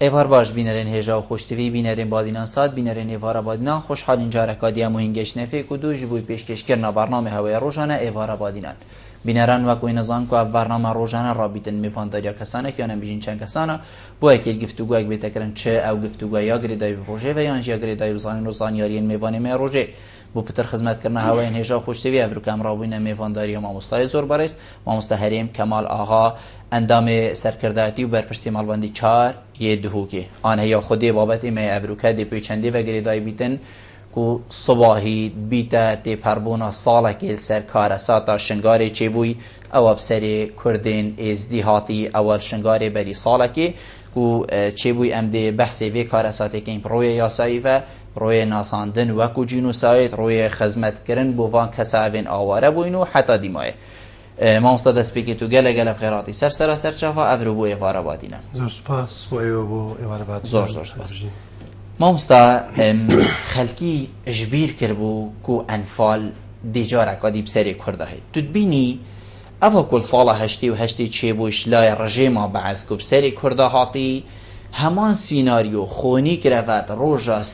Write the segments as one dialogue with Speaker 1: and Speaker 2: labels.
Speaker 1: ایوار باش بینرین هجا و خوشتوی بینرین بادینان ساد بینرین ایوارا بادینان خوشحال اینجا رکادی همو هنگش نفی کدو جبوی پیشکش کرنا برنامه هوای روزانه ایوارا بادینان بینران وکوی نظام که برنامه روزانه رابطن میفانداریا کسانه که آنم بیشین چند کسانه با اکیل گفتگو اگ بیتکرن چه او گفتگو یا گریدای روزه و یا گریدای روزانیاریین میوانی می روزه بو پتر خدمت کردن هوای هجا خوشتوی افرو کم راوین میفانداری ماموستای زور باریس ماموستا هریم کمال آقا اندام سرکرداتی و برپرسی مالبندی 4 یه دهوکی آن هیا خودی بابت می افروکا دی پیچندی و گریدای بیتن کو صباحی بیتا تی پربونا سالا که سرکار ساتا شنگاری چی بوی او بسری کردین ازدی هاتی اول شنگاری بری سالا که کو چی بوی ام دی بحثی وی کار ساتی که این روی یاسایی و روی ناساندن و کو جنوسایت روی خدمت کردن بوان کساوین آواره بوینو حتی دیمای ما مستعد اسپیکی تو گله بخیراتی سر چافا افرو بو ایوارا بادینم
Speaker 2: زور سپاس بو ایوارا بادینم
Speaker 1: زور سپاس ما مستعد خلکی اجبیر کربو کو انفال دیجارک آدی بسری کرده تدبینی اوه کل ساله هشتی و هشتی چه بوش لای رژیما بعض کو بسری کرده هاتی همان سیناریو خونی کرفت روژا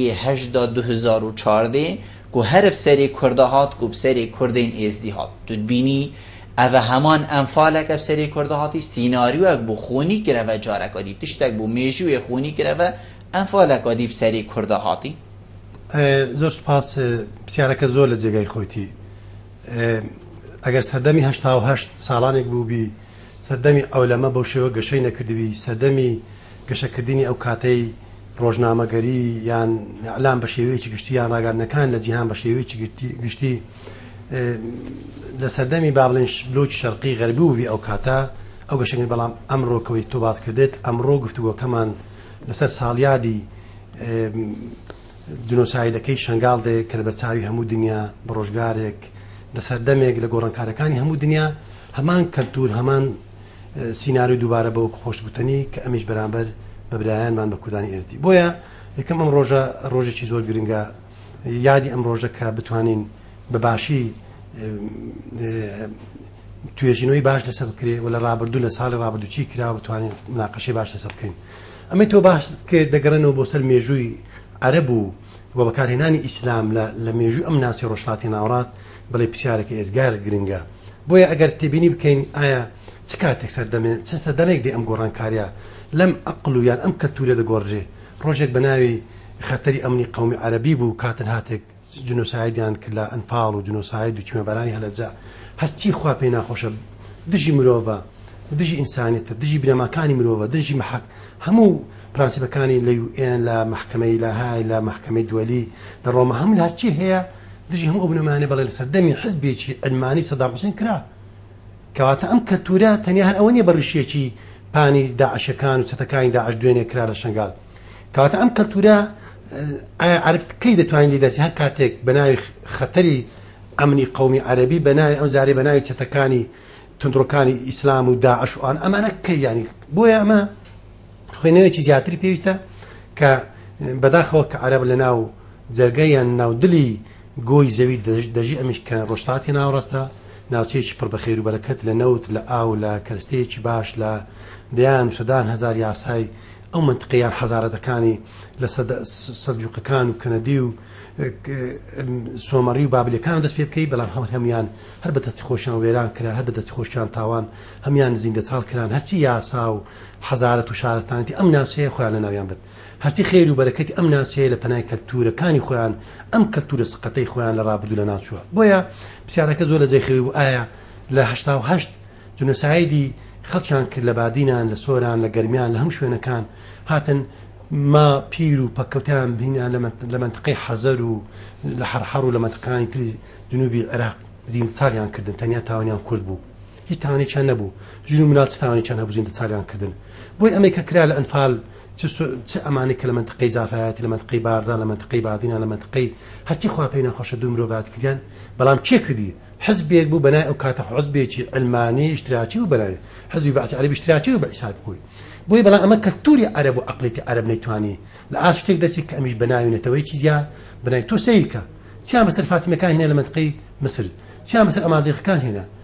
Speaker 1: 3/8/2014 کو هر بسری کرده هات کو بسری کردین ازدی هات تدبینی اوه همان انفالک بسری کرده هاتی سیناریو اک بو خونی کرفت جارک آدی تشتک بو میجوی خونی کرفت انفالک آدی بسری کرده هاتی
Speaker 2: زور سپاس پرسیارەکە زۆر لە جێگای خۆیتی ئەگەر سەردەمی 88 ساڵانێک بوو بی سەردەمی ئەولەمە بەو شێوە گەشەی نەکردبی سەردەمی گەشەکردنی ئەو کاتەی ڕۆژنامەگەری یان ئەعلام بە شێوەیەکی گشتی یان ڕاگەاندنەکان لە جیهان بە شێوەیەکی گشتی لە سەردەمی با بڵێن بلۆکی شەرقی غەربی بووبی ئەو کاتە ئەو گەشەکردنی بەڵام ئەمڕۆکەوەی تۆ باس کردێت ئەمڕۆ گفتوگۆکەمان لەسەر ساڵیادی جنۆسایدەکەی شنگال دێ کە لە بەرچاوی هەموو دنیا بە ڕۆژگارێک لە سەردەمێک لە گۆڕانکارەکانی هەموو دنیا هەمان کەلتور هەمان سیناریۆ دووبارە بەوە خۆشگوتنی کە ئەمیش بەرامبەر بە برایانمان بە کوردانی ئێزدی بۆیە یەکەم ئەم ڕۆژە ڕۆژێکی زۆر گرنگە یادی ئەم ڕۆژە کە بتوانین بەباشی توێژینەوەی باش لەسەر بکرێ و لە ڕابردوو لە ساڵی ڕابردوو چی کرا بتوانین مناقەشەی باش لەسەر بکەین ئەمەی تۆ باش کە دەگەڕێنەوە بۆ سەر مێژووی عەرەب و بەکارهێنانی ئیسلام لە مێژووی ئەم ناوچەی ڕۆژهەڵاتی ناوەڕاست بەڵێ پرسیارێکی ئێزگار گرنگە بۆیە ئەگەر تێبینی بکەین ئایا چ کاتێک سەردەمێک دێ ئەم گۆڕانکاریە لەم عەقڵ و یان ئەم کەلتورە دەگۆڕژێ ڕۆژێک بە ناوی خەتەری ئەمنی قەومی عەرەبی بوو کاتن هاتێک جنۆسایدیان کرد لە ئەنفاڵ و جنۆساید و چیمەبەرانی هەلەجا هەرچی خوا پێی ناخۆشە دژی مرۆڤە دژی ئینسانیەتە دژی بنەماکانی مرۆڤە دژی مەحەق هەموو پرانسیبەکانی لە UN لە محکەمەی لاهای لە محکەمەی دووەلی لە ڕۆمە هەموو لە هەرچی هەیە دژی هەموو ئەو بنەمانێ بەڵێ لە سەردەمی حزبێکی ئەلمانی سەدام حوسێن کرا کەواتە ئەم کەلتورە تەنیا هەر ئەوە نیە بە ڕیشێکی پانی داعشەکان و چەتەکانی داعش دوێنێ کرا لە شنگال کەواتە ئەم کەلتورە عەرب کەی دەتوانین لێدەرچی هەر کاتێک بە ناوی خەتەری ئەمنی قەومی عەرەبی بە ناوی ئەو جارێ بە ناوی چەتەکانی تندڕەکانی ئیسلام و داعش و ئەمانە کەی ینی بۆیە ئەمە خوێنەوەیکی زیاتری پێویستە کە بەداخەوە کە عەرەب لە ناو جەرگەیان ناودلی گۆی زەوی دەژی ئەمیش کە ڕۆژهەڵاتی ناوەڕاستە ناوچەیەکی پڕ بە خێر و بەرەکەت لە نەوت لە ئاو لە کەرستەیەکی باش لە دەیان سودان هەزار یاسای ئەو منتقەیان حەزارەتەکانی لە سەلجوقەکان و کەنەدی و سۆمەڕی و بابلەکان دەست پێ بکەی بەڵام هەمیان هەر بە دەستی خۆشیان وێران کرا هەر بە دەستی خۆشیان تاوان هەمیان زیندە چاڵ کران هەرچی یاسا و حەزارەت و شارەتانەتی ئەم ناوچەیە خۆیان لە ناویان برد هەرچی خێر و بەرەکەتی ئەم ناوچەیە لە پەنای کەلتورەکانی خۆیان ئەم کەلتورە سقەتەی خۆیان لە ڕابردوو لە ناوچووە بۆیە پرسیارەکە زۆر لە جێی خەوی بوو ئایا لە 88 جنۆسایدی خەڵکیان کرد لە بادینان لە سۆران لە گەرمیان لە هەم شوێنەکان هاتن ما پیر و پەکەوتیان بینیان لە منتقەی حەزەر و لە حەرحەڕ و لە منتقەکانی تری جنوبی عێراق زیندە چاڵیان کردن تەنیا تاوانیان کورد بوو هیچ تاوانێکیان نەبوو ژن و مناڵ چ تاوانێکیان هەبوو زیندە چاڵیان کردن بۆی ئەمەی کە کرا لە ئەنفال چ ئەمانەی کە لە منتقەی جافایەتی لە منتقەی باردان لە منتقەی بادینان لە منتقەی هەرچی خوا پێی ناخۆشە دوو مرۆڤات کردیان بەڵام چێ کردی حزبێک بوو بەنای ئەو کاتە حزبێکی ئەلمانی اشتراکی و بەنای حزبی بەعەتی عەرەبی اشتراکی و بەعیساد بووی بۆی بەڵام ئەمە کەلتوری عەرەب و عەقڵێتی عەرەب نەیتوانی لە ئاش شتێک دەچێت کە ئەمیش بەناوێنێتەوەیکی زیاد بەنای تۆ سەیرکە چیان بەسەر فاتیمەکان هێنا لە منتقەی مسر چیان بەسەر ئەمازیغەکان هێنا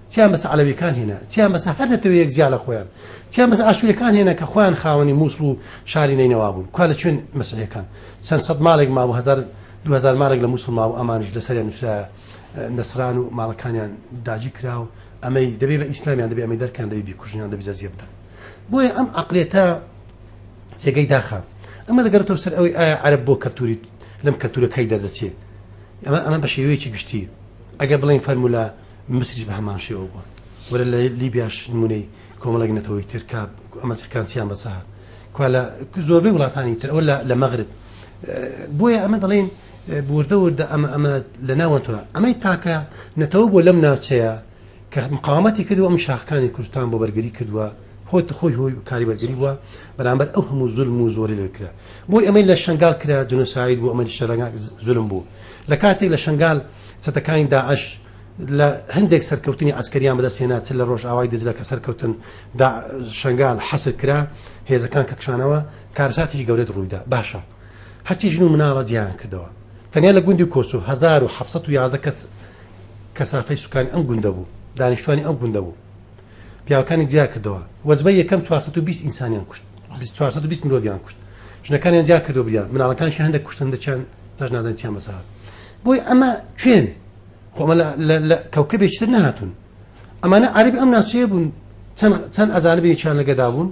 Speaker 2: چیان بەس عەلەویەکان هێنا چیان بەس هەر نەتەوەیەک جیا لە خۆیان چیان بەس ئاشوورەکان هێنا کە خۆیان خاوەنی مووسڵ و شاری نەینەوا بوون کوا لە چێن مەسیحیەکان چەند سەد ماڵێک مابوو 2000 ماڵێک لە مووسڵ مابوو ئەمانش لەسەریان نووسرا نەسران و ماڵەکانیان داگی کراو ئەمەی دەبێ بە ئیسلامیان دەبێ ئەمەی دەرکان دەبێ بیکوژنیان دەبێ جەزیە بدەن بۆیە ئەم عەقڵیەتە جێگەی داخە ئەمە دەگەڕێتەوە سەر ئەوەی ئایا عەرەب بۆ کەلتوری لەم کەلتورەکەی دەردەچێت ئەمە بە شێوەیەکی گشتی ئەگەر بڵین فەرموولە مسریش بە هەمان شێوە بووە وەرە لە لیبیاش نمونەی کۆمەڵێک نەتەوەی ترکا ئەمە چەکانچیان بەسەهات کوا لە زۆربەی وڵاتانی تر ئەوە لە مەغرب بۆیە ئەمە دەڵێن بوردە وردە ئەمە لە ناوەتەوە ئەمەی تاکە نەتەوە بۆ لەم ناوچەیە کە مقاومەتی کردووە ئەم شاخەکانی کوردستان بۆ بەرگری کردووە خۆی هۆی کاری بەرگری بووە بەرامبەر ئەو هەموو زولم و زۆری لێ کرا بۆی ئەمەی لە شنگال کرا جنۆساید بوو ئەمەی شەرەنگا زولم بوو لە کاتێک لە شنگال چەتەکانی داعش لە هەندێک سەرکەوتنی عسکەریان بەدەستهێنا چ لە ڕۆژ ئاوای دەجلە کە سەرکەوتن شنگال حەسر کرا هێزەکان کە کشانەوە کارەساتێکی گەورەت ڕوویدا باشە هەرچی ژن و مناڵە جیان کردەوە تەنیا لە گوندی کۆسۆ 1711 کەس کەسافەی سوکانی ئەم گوندە بوو دانیشتوانی ئەم گوندە بوو پیاوەکانی جیا کردەوە وەجبەی یەکەم 420 ئینسانیان کوشت 420 مرۆڤیان کوشت ژنەکانیان جیا کردەوە بریان مناڵەکانشی هەندێک کوشتن دەچیان تاژنادان چیان بەسەهات بۆی ئەمە کوێن خۆمە لە کەوکەبێکتر نەهاتون ئەمانە عەرەبی ئەم ناوچەیە بوون چەند ئەزانبێکیان لەگەدا بوون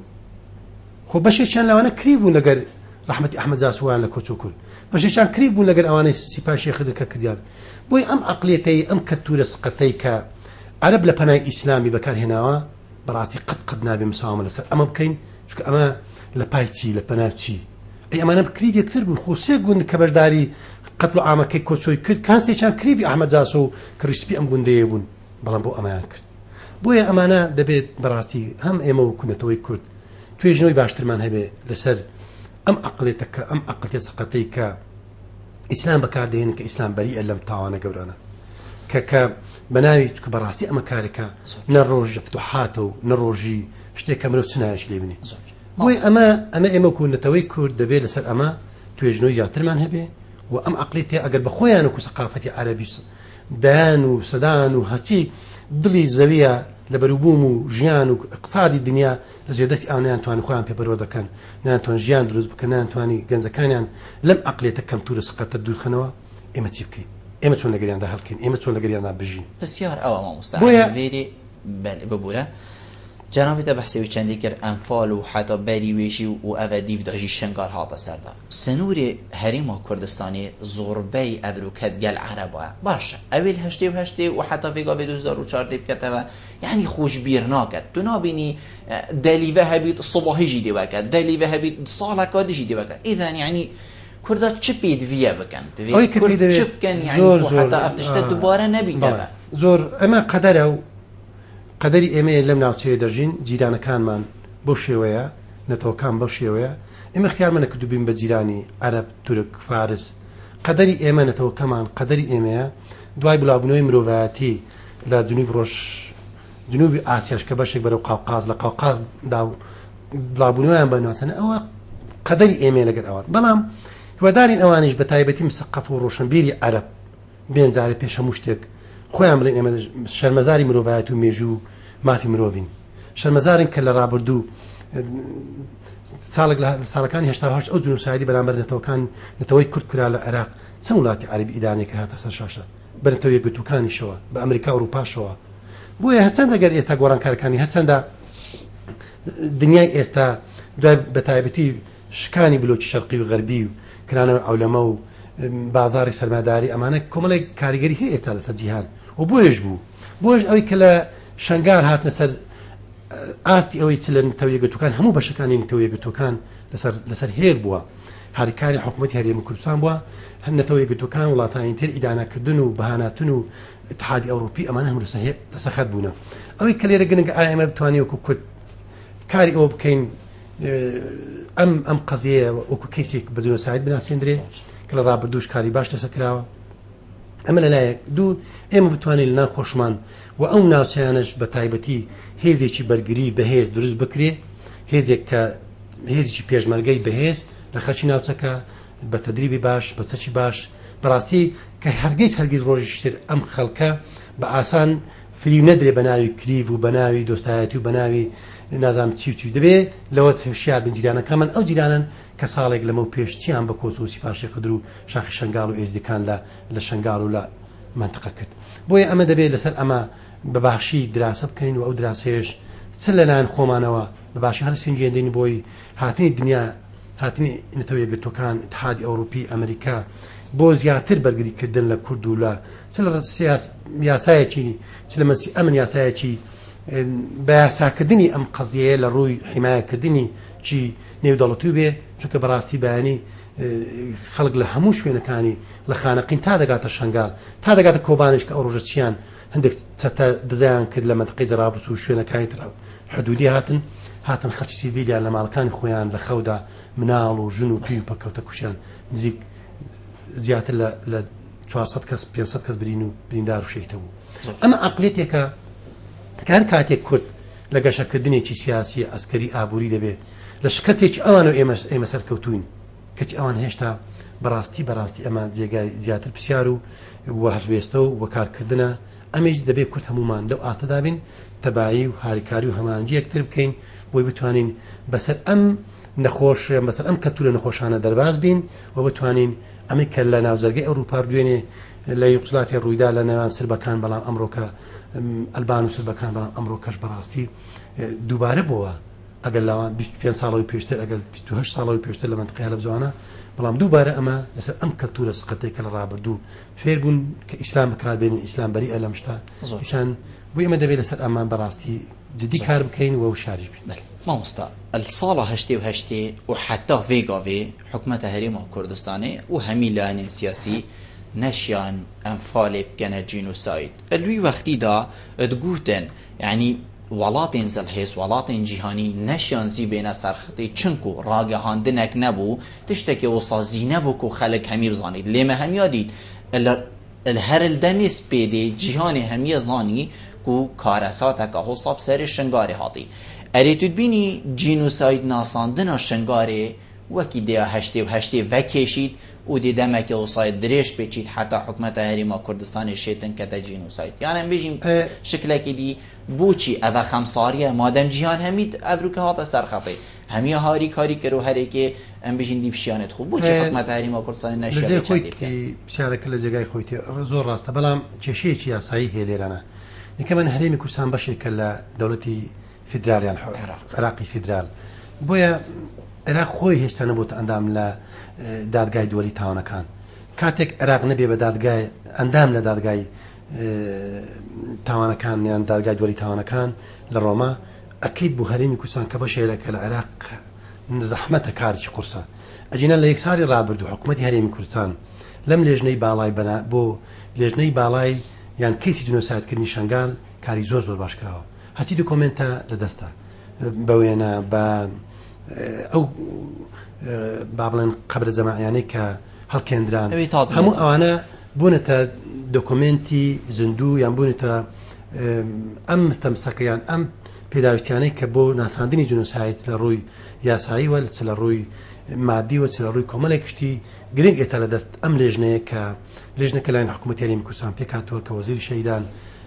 Speaker 2: خۆ بەشێکیان لەوانە کری بوون لەگەر ڕەحمەتی ئەحمەد جاسووان لە کۆچ و کورد بەشێکیان کری بوون لەگەر ئەوانەی سیپاشی خدرکە کردیان بۆی ئەم عەقڵیەتەی ئەم کەلتورە سقەتەی کە عەرەب لە پەنای ئیسلامی بەکارهێناوە بەڕاستی قەت نابێ مساوامە لەسەر ئەمە بکەین چونکە ئەمە لە پای چی لە پەناو چی ئەمانە کریب یەکتر بوون خۆ سێ گوند کە بەرداری قەتڵ و ئامەکەی کۆچۆی کرد کاسێکیان کریبی ئەحمەد جاسۆ و کڕیسپی ئەم گوندەیە بوون بەڵام بۆ ئەمایان کرد بۆیە ئەمانە دەبێت بەڕاستی هەم ئێمە و کوونەتەوەی کورد توێژنەوەی باشترمان هەبێ لەسەر ئەم عەقڵێتەکە ئەم عەقڵیەت سقەتەی کە ئیسلام بەکاردێنن کە ئیسلام بەریئە لەم تاوانە گەورانە کە بەناوی کە بەڕاستی ئەمە کارێکە نە ڕۆژ فتوحاتە و نە ڕۆژی شتێک کە مرۆڤ چ نایەشی لێ بنێ بۆی ئەمە کوونەتەوەی کورد دەبێت لەسەر ئەمە توێژنەوەی زیاترمان هەبێ و ئەم عەقڵێتێ ئەگەر بە خۆیان و سەقافەتی عەرەبی دایان و سەدان و هەچی دڵی زەویە لە بەروبووم و ژیان و اقتصادی دنیا لە زێدەستی ئەو نەیانتوانی خۆیان پێبەرەوە دەکەن نەیانتوان ژیان دروست بکەن نەیانتوانی گەنجەکانیان لەم عەقڵێتە کەمتورە سقەتە دوورخەنەوە ئێمە چی بکەین ئێمە چۆن لەگەریاندا هەڵکەین ئێمە چۆن لەگەریاندا بژین
Speaker 1: بسیار ئەوە مامۆستا ببوورە جنابێتە بەحسێوی چەندی کرد ئەنفال و حتا بەری وێژی و ئەvە دیڤداژی شنگار هاتە سەردا سنووری هەرێما کوردستانی زۆربەی ئەڤروکەت گەل عەرەبە باشە ئەوێل هەشتێ و حتا فێگاوێ 2014 بکەتەوە یعنی خۆشبیر ناکەت تو نابینی دەلیڤە هەبیت سوباهیژی دێوەکەت دەلیڤە هەبیت ساڵەکە دژی دێوەکەت ئیدان یعنی کوردا چ پێت ویە بکەن چ بکەن یعنی حتا ئەفتشتە دووبارە نەبیتەوە
Speaker 2: زۆر ئەمە قەدەرە و قەدەری ئێمە لەم ناوچەیە دەژین جیرانەکانمان بەو شێوەیە نەتەوەکان بەو شێوەیە ئێمە اختیارمانە کردو بین بە جیرانی عەرەب تورک فارس قەدەری ئێمە نەتەوەکەمان قەدەری ئێمەیە دوای بڵاوبوونەوەی مرۆڤایەتی لە جنوبی ئاسیاش کە بەشێک بەرەو قاوقاز لە قاوقازدا بڵاوبوونەوەیان بەناسەنە ئەوە قەدەری ئێمە لەگەر ئەوان بەڵام هیوادارین ئەوانیش بە تایبەتی مسەقەف و ڕۆشنبیری عەرەب بێن جارێ پێش هەموو شتێک خۆیان بڵێن ئێمە شەرمەزاری مرۆڤایەت و مێژوو مافی مرۆڤین شەرمەزارن کە لە ڕابردوو ساڵەکانی هێشتا ئەو جنۆسایدی بەرامبەر نەتەوەی کورد کرا لە عێراق چەند وڵاتی عەرەبی ئیدانێک هاتە سەر شاشە بە نەتەوە یەکگرتووەکانیشەوە بە ئەمریکا و ئەوروپاشەوە بۆیە هەرچەندە گەر ئێستا گۆڕانکارەکانی هەرچەندە دنیای ئێستا دوای بە تایبەتی شکانی بلۆکی شەرقی و غەربی و کرانەوە ئەولەمە و بازاری سەرماداری ئەمانە کۆمەڵێک کاریگەری هەیە ئێستا لەسەر جیهان و بۆیش بوو بۆش ئەوەی کە لە شنگار هاتنە سەر ئارتی ئەوەی چ لە نەتەوە یەکگرتووەکان هەموو بەشەکانی نەتەوە یەکگرتووەکان لەسەر هێر بووە هاریکاری حکوومەتی هەرێمی کوردستان بووە هەم نەتەوە یەکگرتووەکان وڵاتانی تر ئیدانەکردن و بەهاناتن و اتحادی ئەوروپی ئەمانە هەموو لەسەر خەت بوونە ئەوەی کە لێرە گرنگە ئایا ئێمە بتوانین وەکو کورد کاری ئەوە بکەین ئەم قەزیە وەکو کەیسێک بە جنۆساید بناسێندرێ کە لە ڕابردووش کاری باش لەسەرکراوە ئەمە لەلایەک دوو ئێمە بتوانین لە ناوخۆشمان و ئەو ناوچەیانش بە تایبەتی هێزێکی بەرگری بەهێز دروست بکرێ هێزێک کە هێزێکی پێشمەرگەی بەهێز لە خەڵکی ناوچەکە بە تەدریبی باش بە چەکی باش بەڕاستی کە هەرگیز ڕۆژی شتر ئەم خەڵکە بە ئاسان فری نەدرێ بە ناوی کلیڤ و بە ناوی دۆستایەتی و بە ناوی نازام چی دەبێ لەوە هوشیار بن جیرانەکەمان ئەو جیرانن کە ساڵێک لەمە و پێش چیان بە کۆچ و سیپاشی قدر و شاخی شنگال و ئێزدەکان لە شنگال و لە منطقە کرد بۆیە ئەمە دەبێت لەسەر ئەمە بەباشی دراسە بکەین و ئەو دراسەیەش چ لەلایەن خۆمانەوە بەباشی هەر سنجێندین بۆی هاتنی دنیا هاتنی نەتەوە یەکگرتوەکان اتحادی ئەوروپی ئەمریکا بۆ زیاتر بەرگریکردن لە کورد و لە چ لە یاسایەکی چ لە مەسی ئەمن یاسایەکی بە یاساکردنی ئەم قەزیەیە لە ڕووی حیمایەکردنی چی نێودەوڵەتی بێ چونکە بەڕاستی بەیانی خەڵک لە هەموو شوێنەکانی لە خانەقین تا دەگاتە شنگال تا دەگاتە کۆبانش کە ئەو ڕۆژە چیان هەندێک چەتە دزایان کرد لە منطقەی جەرابلوس و شوێنەکانی تر حدودی هاتن خەڵکی سیڤیلیان لە ماڵەکانی خۆیان لە خەودا مناڵ و ژن و پی و پەکەوتە کوشیان نزیک زیاتر لە 400 کەس 500 کەس برین و بریندار و شەیتە بوو ئەمە عەقڵێتێکە کە هەر کاتێک کورد لە گەشەکردنێکی سیاسی ئەسکەری ئابووری دەبێت لە شکەتێکی ئەوانە ئێمە سەرکەوتوین کەچی ئەوان هێشتا بەڕاستی ئەمە جێگای زیاتر پرسیار و هەربێستە و وەکارکردنە ئەمەش دەبێت کورد هەمومان لەو ئاستەدا بین تەبایی و هاریکاری و هەمانجی یەکتر بکەین بۆی بتوانین بەسەر ئەم نەخۆش بەسەر ئەم کەلتورە نەخۆشانە دەرباز بین و بتوانین ئەمە کە لە ناوزەرگەی ئەوروپا دوێنێ لە یوگسلاڤیا ڕوویدا لە نێوان سربەکان بەڵام ئەمڕۆکە ئەلبان و سربەکان بەڵام ئەمڕۆکەش بەڕاستی دووبارە بووە ئەگەر لاوان 25 ساڵەوەی پێشتر ئەگەر 28 ساڵەوەی پێشتر لە منطقەیە لە بزوانە بەڵام دووبارە ئەمە لەسەر ئەم کەلتورە سقەتێک کە لە ڕابردوو فێر بوون کە ئیسلام بەکاربێنن ئیسلام بەریئە لەم شتە ئیشان بۆ ئێمە دەبێت لەسەر ئەمان بەڕاستی جدی کار بکەین و شارژ بین.
Speaker 1: مامۆستا الساڵە هەشتێ و هەشتێ و حتا vêgavê حکومەتە هەرێما کوردستانê û hemî layinên siyasî neşiyan em falê bikene genocide. Li wî wextî da digotin yanî welatên zilhêz welatên cîhanî neşiyan zîbêne serxitê çinku ragihandinek nebû tiştekî wisa zî nebû ku xelek hemî bizanî lê me hemiya dît her il demê spêdê cîhanê hemiye zanî ku karesateka hosab serê şingarê hatî. Erê tu dibînî genocide nasandina şingarê wekî dêya heştê û heştê vekêşît û dê demekî wesayê dirêj pêçît heta hikûmeta Herêma Kurdistanê şêtin kete genocide. Yani em bêjîm şiklekê dî boçî ev e xemsariye madem cîhan hemî evrûkê hate serxetê hemiye harîkarî kir û herêkê em bêjin dîvşiyanê xwe boçî hikûmeta Herêma Kurdistanê neşiya
Speaker 2: پرسیارەکە لە جێگای خۆیتی زۆر ڕاستە بەڵام کێشەیەکی یاسایی هەیە لێرانە یەکەمە هەرێمی کوردستان بەشێکە لە دەوڵەتی فیدرالیان عێراقی فیدرال بۆیە عێراق خۆی هێشتا نەبووتە ئەندام لە دادگای دووەلی تاوانەکان کاتێک عێراق نەبێ بە دادگای ئەندام لە دادگای تاوانەکان یان دادگای دووەلی تاوانەکان لە ڕۆما ئەکەیت بوو هەرێمی کوردستان کە بەشێکە لە عێراق زەحمەتە کارێکی قورسە ئەجینە لە یەک ساڵی ڕابردوو حکوومەتی هەرێمی کوردستان لەم لێژنەی باڵای بۆ لێژنەی باڵای یان کەیسی جنۆسایدکردنی شنگال کاری زۆر باش کراوە هەتی دۆکۆمنتە لەدەستە بە وێنە بە ئەو با بڵێن قەبرە جەماعیانەی کە هەڵکێنران هەموو ئەوانە بوونەتە دۆکۆمنتی زیندوو یان بوونێتە ئەم مستەمسەکەیان ئەم پێداویستیانەی کە بۆ ناساندنی جنۆساید لە ڕووی یاسایی وە لە ڕووی مادی و لە ڕووی کۆمەڵێک کشتی گرنگ ئێستا لەدەست ئەم لێژنەیە کە لێژنەکە لایەن حکوومەتی هەرێمی کوردستان پێکاتوە کە وەزیری شەیدان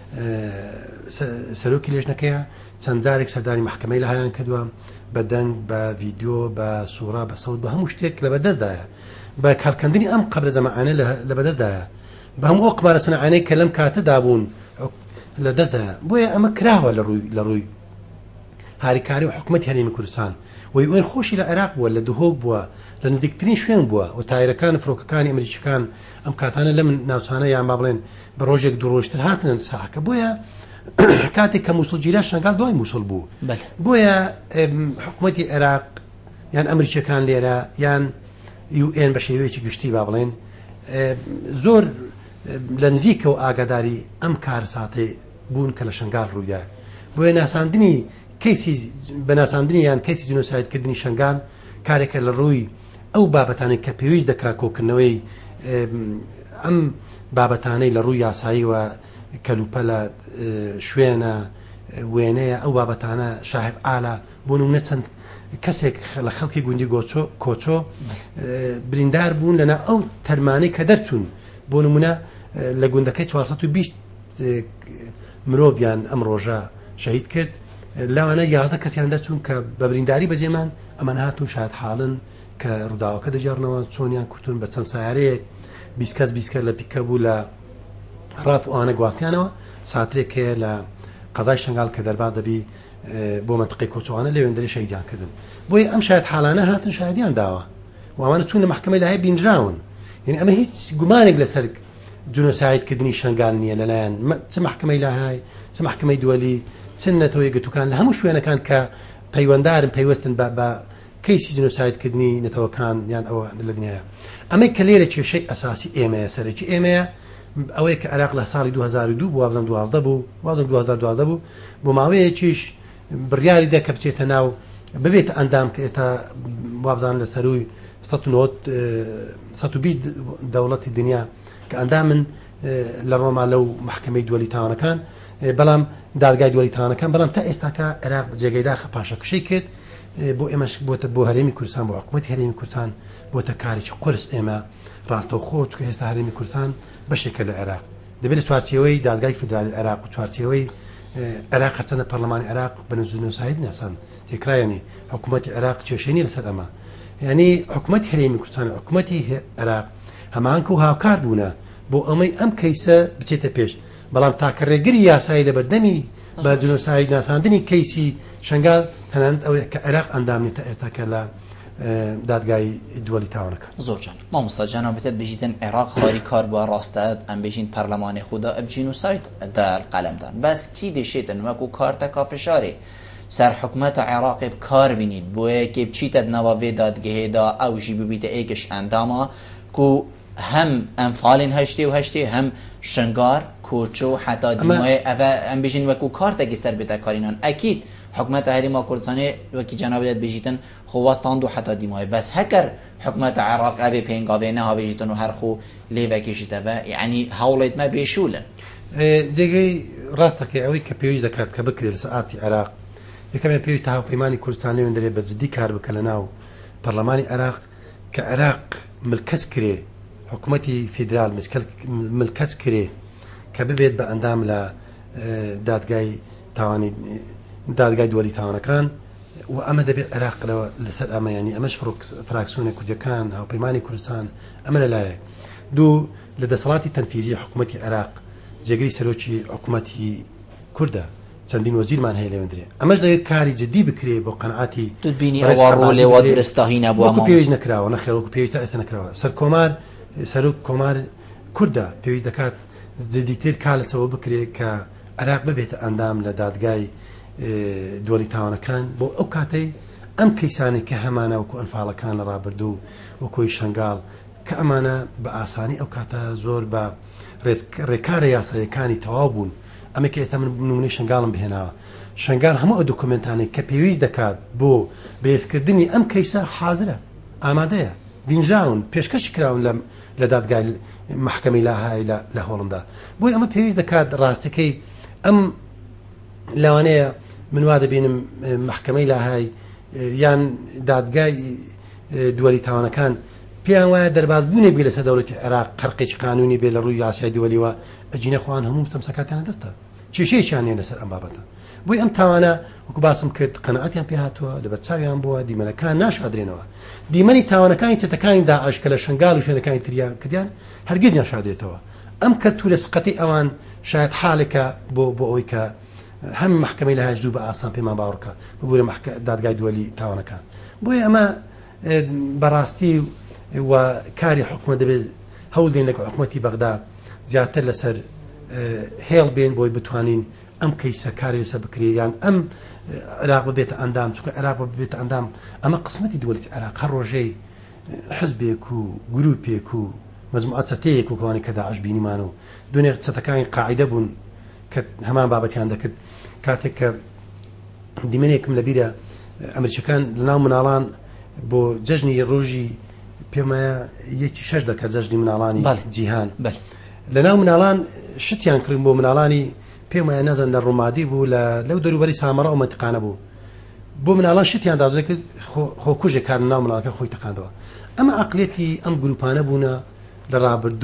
Speaker 2: سەرۆکی لێژنەکەیە چەند جارێک سەردانی محکمەی لە هایان کردووە بە دەنگ بە ڤیدیۆ بە سوورە بە سەوت بە هەموو شتێک لە بەدەستدایە بە کارکردنی ئەم قەبرە جەماعانە لە بەدەستدایە بە هەموو ئەو قمارە سەنەعانەی کە لەم کاتەدا بوون لە دەستدایە بۆیە ئەمە کراوە لە ڕووی هاریکاری و حکوومەتی هەرێمی کوردستان وی وێن خۆشی لە عێراق بووە لە دهۆک بووە لە نزیکترین شوێن بووە و تایرەکان فرۆکەکانی ئەمریکیەکان ئەم کاتانە لە من ناوچانە یان با بڵێن بە ڕۆژێک دوو ڕۆژتر هاتنن ساحەکە بۆیە کاتێک کە مووسڵ گیرا شنگال دوای مووسڵ بوو بۆیە حکوومەتی عێراق یان ئەمریکیەکان لێرە یان UN بە شێوەیەکی گشتی با بڵێن زۆر لە نزیکەوە ئاگاداری ئەم کارساتێ بوون کە لە شنگال ڕوویدا بۆیە ناساندنی کەیسی بەناساندنی یان کەیسی جنۆسایدکردنی شنگال کارێکە لە ڕووی ئەو بابەتانێک کە پێویست دەکا کۆکردنەوەی ئەم بابەتانەی لە ڕووی یاسایی و کەلوپە لە شوێنە وێنەیە ئەو بابەتانە شاهد ئالا بۆ نمونە چەند کەسێک لە خەڵکی گوندی کۆچۆ بریندار بوون لەنا ئەو تەرمانەی کە دەرچوون بۆ نمونە لە گوندەکەی 420 مرۆڤیان ئەم ڕۆژە شەهید کرد لەوانە یاغدە کەسیان دەچوون کە بە برینداری بەجێمان ئەمان هاتوون شاید حاڵن کە ڕووداوەکە دەجارنەوە چۆنیان کورتون بە چەند سایارەیەک 20 کەس لە پیکە بوو لە ڕاف ئەوانە گواستیانەوە ساترێکێ لە قەزای شنگال کە دەربا دەبی بۆ منطقەی کۆچوانە لەوێندەری شەهیدیان کردن بۆیە ئەم شاید حاڵانە هاتن شاهدیان داوە وامانە چوون لە محکمەی لەهای بینراون یعنی ئەمە هیچ گومانێک لەسەر جونۆسایدکردنی شنگال نییە لەلایەن چ محکمەی لاهای چ محکمەی دووەلی چ نەتەوەی گرتووکان لە هەموو شوێنەکان کە پەیوەنددارن پەیوەستن بە کەیسی جنۆسایدکردنی نەتەوەکان یان ئەوە لە دنیاە ئەمەی کە لێرە کێشەی ئەساسی ئێمەیە سەرەکی ئێمەیە ئەوەیە کە عێراق لە ساڵی 2002 بوو وازم 12 بوو وازم 2012 بوو بۆ ماوەیەکیش بڕیاری دا کە بچێتە ناو ببێتە ئەندام کە ئێتا وابزان لە سەروی 120 دەوڵەتی دنیا کە ئەندامن لە ڕۆما لەو محکمەی دووەلی تاوانەکان بەڵام دادگای دووەلی تاوانەکان بەڵام تا ئێستاکە عێراق جێگەی داخە پاشەکشەی کرد بۆ ئێمەش بۆتە بۆ هەرێمی کوردستان بۆ حکوومەتی هەرێمی کوردستان بۆتە کارێکی قرس ئێمە ڕاستەوخۆ چکە ئێستا هەرێمی کوردستان بەشێکە لە عێراق دەبێت لە چوارچێوەی دادگای فدرالی عێراق و چوارچێوەی عێراق هەرچەندە پەرلەمانی عێراق بە نووسید ناسان تێکرایەنی حکوومەتی عێراق کێشێنی لەسەر ئەمە یعنی حکوومەتی هەرێمی کوردستان حکوومەتی عێراق هەمانکە و هاوکار بوونە بۆ ئەمەی ئەم کەیسە بچێتە پێش بەڵام تاکە ڕێگری یاسایی لە بەردەمی بە جنۆساید ناساندنی کەیسی شنگال تەنانەت ئەوەیە کە عێراق ئەندامێتە ئێستاکە لە دادگای دووەلی تاوانەکە
Speaker 1: زۆرجان مامۆستا جانەوە بێتت بژیتن عێراق خاری کار بووە ڕاستەت ئەم بێژین پەرلەمانی خوددا ئەب جینوساید دەر قەلەمدان بەس کی دێشێتن وەکو کارتە کافشارێ سەر حکوومەتە عێراقی کار بینیت بۆیە کێ بچیتە نەوە vê دادگەهێدا ئەو ژی ببیتە ئێگەش ئەندامە کو هەم ئەمفالین هەشتێ و هەشتێ هەم شنگار کۆچە و حتا دیمایە ئەvە ئەم بێژین وەکو کارتێکی سەر بێتە کارینان ئەکید حکومەتە هەرێما کوردستانê وەکی جەنابێت بژیتن خۆواستان و حتا دیمایە بەس هەکەر حکومەتە عێراق ئەvê پێنگاوێ نەهاوێژیتن و هەرخۆ لێڤەکێشیتەوە یعنی هەوڵێت مە بێشولن
Speaker 2: جێگەی ڕاستەکەی ئەوەی کە پێویست دەکات کە بکرێت لە سەعاتی عێراق یەکەمێ پێوی تا هاوپەیمانی کوردستان لێوێندرێ بە جددی کار بکە لە ناو پەرلەمانی عێراق کە عێراق ملکەس کرێ حکوومەتی فیدرال ملکەس کرێ کە ببێت بە ئەندام لە دادگای تاوانی دادگای دووەلی تاوانەکان و ئەمە دەبێت عێراق لەسەر ئەمە ینی ئەمەش فراکسیۆنە کوردەکان هاوپەیمانی کوردستان ئەمە لەلایە دوو لە دەسەڵاتی تەنفیزی حکوومەتی عێراق جێگەری سەرۆکی حکوومەتی کوردە چەندین وەزیرمان هەیە لەوێندرێ ئەمەش دەوێت کاری جددی بکرێ بۆ قەنعاتی
Speaker 1: بینی ئەوە ڕۆڵێوە درستاهی نەبووە
Speaker 2: پێویست نەکراوە نەخێرەوەکو پێویست تا ئێستا نەکراوە سەر کۆمار سەرۆک کۆمار کوردە پێویست دەکات جددیتر کالەسەوە بکرێت کە عێراق ببێتە ئەندام لە دادگای دووەلی تاوانەکان بۆ ئەو کاتەی ئەم کەیسانی کە هەمانە وەکو ئەنفاڵەکان لە ڕابردوو وەکۆی شنگال کە ئەمانە بە ئاسانی ئەو کاتە زۆر بە ڕێکارە یاسایەکانی تەواو بوون ئەمە کە ئێستا من نمونەی شنگالم بهێناوە شنگال هەموو ئەو دۆکومنتانێک کە پێویست دەکات بۆ بەهێزکردنی ئەم کەیسە حازرە ئامادەیە بینراون پێشکەشی کراون لە دادگای محکەمەی لاهای لە هۆڵندا بۆی ئەمە پێویست دەکات ڕاستەکەی ئەم لەوانەیە من وا دەبینم محکەمەی لاهای یان دادگای دووەلی تاوانەکان پێیان وایە دەرباز بوونێ بێ لەسەر دەوڵەتی عێراق قەرقێکی قانونی بێ لە ڕووی یاسای دووەلیەوە ئەجینە خوان هەموو تەمسەکاتیانە دەستە کێشەیەکیان هەیە لەسەر ئەم بابەتە بۆی ئەم تاوانە وەکو باسم کرد قەنەعەتیان پێ هاتووە لەبەر چاویان بووە دیمەنەکان ناشادرێنەوە دیمەنی تاوانەکانی چەتەکانی داعش کە لە شنگال و شوێنەکانی تریان کردیان هەرگیز ناشادرێتەوە ئەم کەلتورە سقەتی ئەوان شاید حالێکە بۆ ئەوەی کە هەم محکەمەی لەهای زوو بە ئاسان پێمان باوەڕکە ببوورە دادگای دووەلی تاوانەکان بۆیە ئەمە بەڕاستی و کاری حکومە دەبێت هەوڵ لەگە حکوومەتی بەغدا زیاتر لەسەر هێڵ بێن بۆی بتوانین ئەم کەیسە کاری لەسەر بکرێ یان ئەم عێراق ببێتە ئەندام چونکە عێراق ببێتە ئەندام ئەمە قسمەتی دووەڵەتی عێراق هەر ڕۆژەی حزبێک و گروپێک و مەجموعە چەتەیەک و کەوانی کە داعش بینیمان و دوێنێ چەتەکانی قاعیدە بوون کە هەمان بابەتیان دەکرد کاتێک کە دیمەنێکم لەبیرە ئەمریکەکان لەناو مناڵان بۆ جەژنی ڕۆژی پێمایە 6 دەکات جەژنی مناڵانی جیهان لەناو مناڵان شتیان کردن بۆ مناڵانی پێمایە نەزان لە ڕوومادی بوو لەو دەروبەری سامەڕە ئەو مەنتیقانە بوو بۆ مناڵان شتیان داوزێ کرد خۆکوژێک کار ناو مناڵەکە خۆی تەقاندەوە ئەمە عەقڵێتی ئەم گروپانە بوونە لە ڕابردوو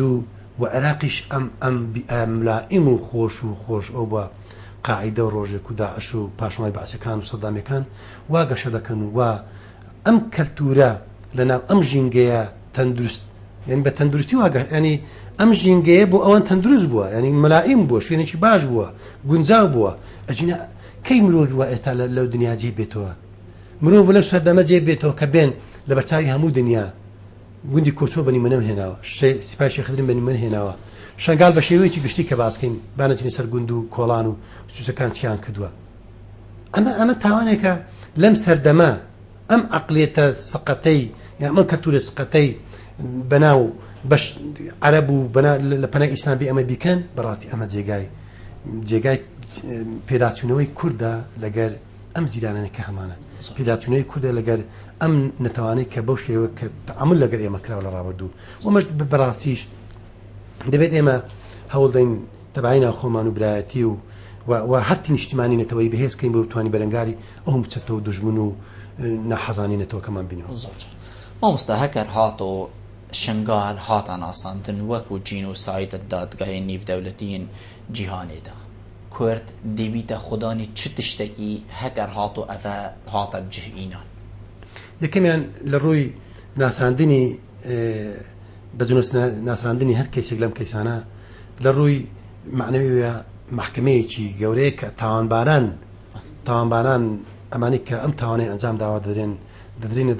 Speaker 2: و عێراقیش ئەم ملائم و خۆش ئەو بە قاعیدە و ڕۆژێک و داعش و پاشمای بەعسیەکان و سەدامەکان وا گەشە دەکەن و ئەم کەلتورە لەناو ئەم ژینگەیە تەندروست یعنی بە تەندروستی واگە ینی ئەم ژینگەیە بۆ ئەوان تەندروست بووە ینی ملائم بووە شوێنێکی باش بووە گونجاو بووە ئەجینە کەی مرۆڤ وە ئێستا لەو دنیا جێ بێتەوە مرۆڤ لەو سەردەمە جێ بێتەوە کە بێن لە بەرچاوی هەموو دنیا گوندی کۆچۆ بەنی منم هێناوە سپای خدرین بەنی من هێناوە شنگال بە شێوەیەکی گشتی کە باسکەین بانەچینی سەر گوند و کۆڵان و سوسەکان چیان کردووە ئەمە تاوانێکە لەم سەردەمە ئەم عقلێتە سقەتەی ئەمە کەلتورە سقەتەی بەناو بەش عەرەب و لە پەنای ئیسلام بێ ئەمە بیکەن بەڕاستی ئەمە جێگای پێداچوونەوەی کووردە لەگەر ئەم زیرانانە کە هەمانە پێداچوونەوەی کووردە لەگەر ئەم نەتەوانەی کە بەو شێوە کە تەعامل لەگەر ئێمە کراوە لە ڕابردوو ومەش بەڕاستیش دەبێت ئێمە هەوڵدەین تەبعی ناوخۆمان و برایەتی و هەستی نیشتیمانی نەتەوەی بەهێزکەین بۆ بتوانانی بەرەنگاری ئەوم بچێتەوە دژمن و نەحەزانی نەتەوەکەمان بینەوە
Speaker 1: مامۆستا هەکەر هات و شنگال هاتان ئاساندن وەکو جینۆساید دادگای نێودەوڵەتیین جیهانێدا کورد دەبیتە خودانی چ تشتێکی هەکەر هات و ئەڤە هاتە جهئینان
Speaker 2: یەکەمیان لە ڕووی ناساندنی بەجنۆس ناساندنی هەر کەسێک لەم کەیسانە لە ڕووی معنەویە محکمەیەکی گەورەیە کە تاوانباران ئەمانی کە ئەم تاوانەی ئەنجام داوا دەدرێنە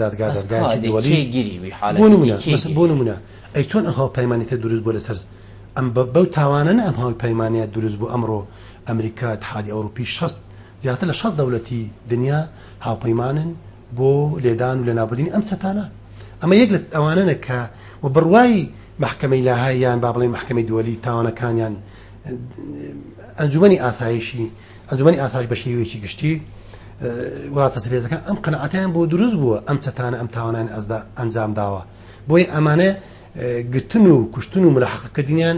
Speaker 2: دادگای بۆ نمونە ئەی چۆن ئەم هاوپەیمانیتە دروست بۆ لەسەر ئەم بەو تاوانە ئەم هاوپەیمانیە دروست بوو ئەمڕۆ ئەمریکا اتحادی ئەوروپی زیاتر لە 6 دەوڵەتی دنیا هاوپەیمانن بۆ لێدان و لە نابردنی ئەم چەتانە ئەمە یەک لە ئەوانەنە کە و بڕوای محکمەی لاهاییان با بڵێ محکمەی دووەلی تاوانەکانیان ئەنجومەنی ئاسایش بە شێوەیەکی گشتی وڵاتە سرێزەکان ئەم قەنەعەتیان بۆ دروست بووە ئەم چەتانە ئەم تاوانیان ئەنجام داوە بۆی ئەمانە گرتن و کوشتن و ملاحەقەکردنیان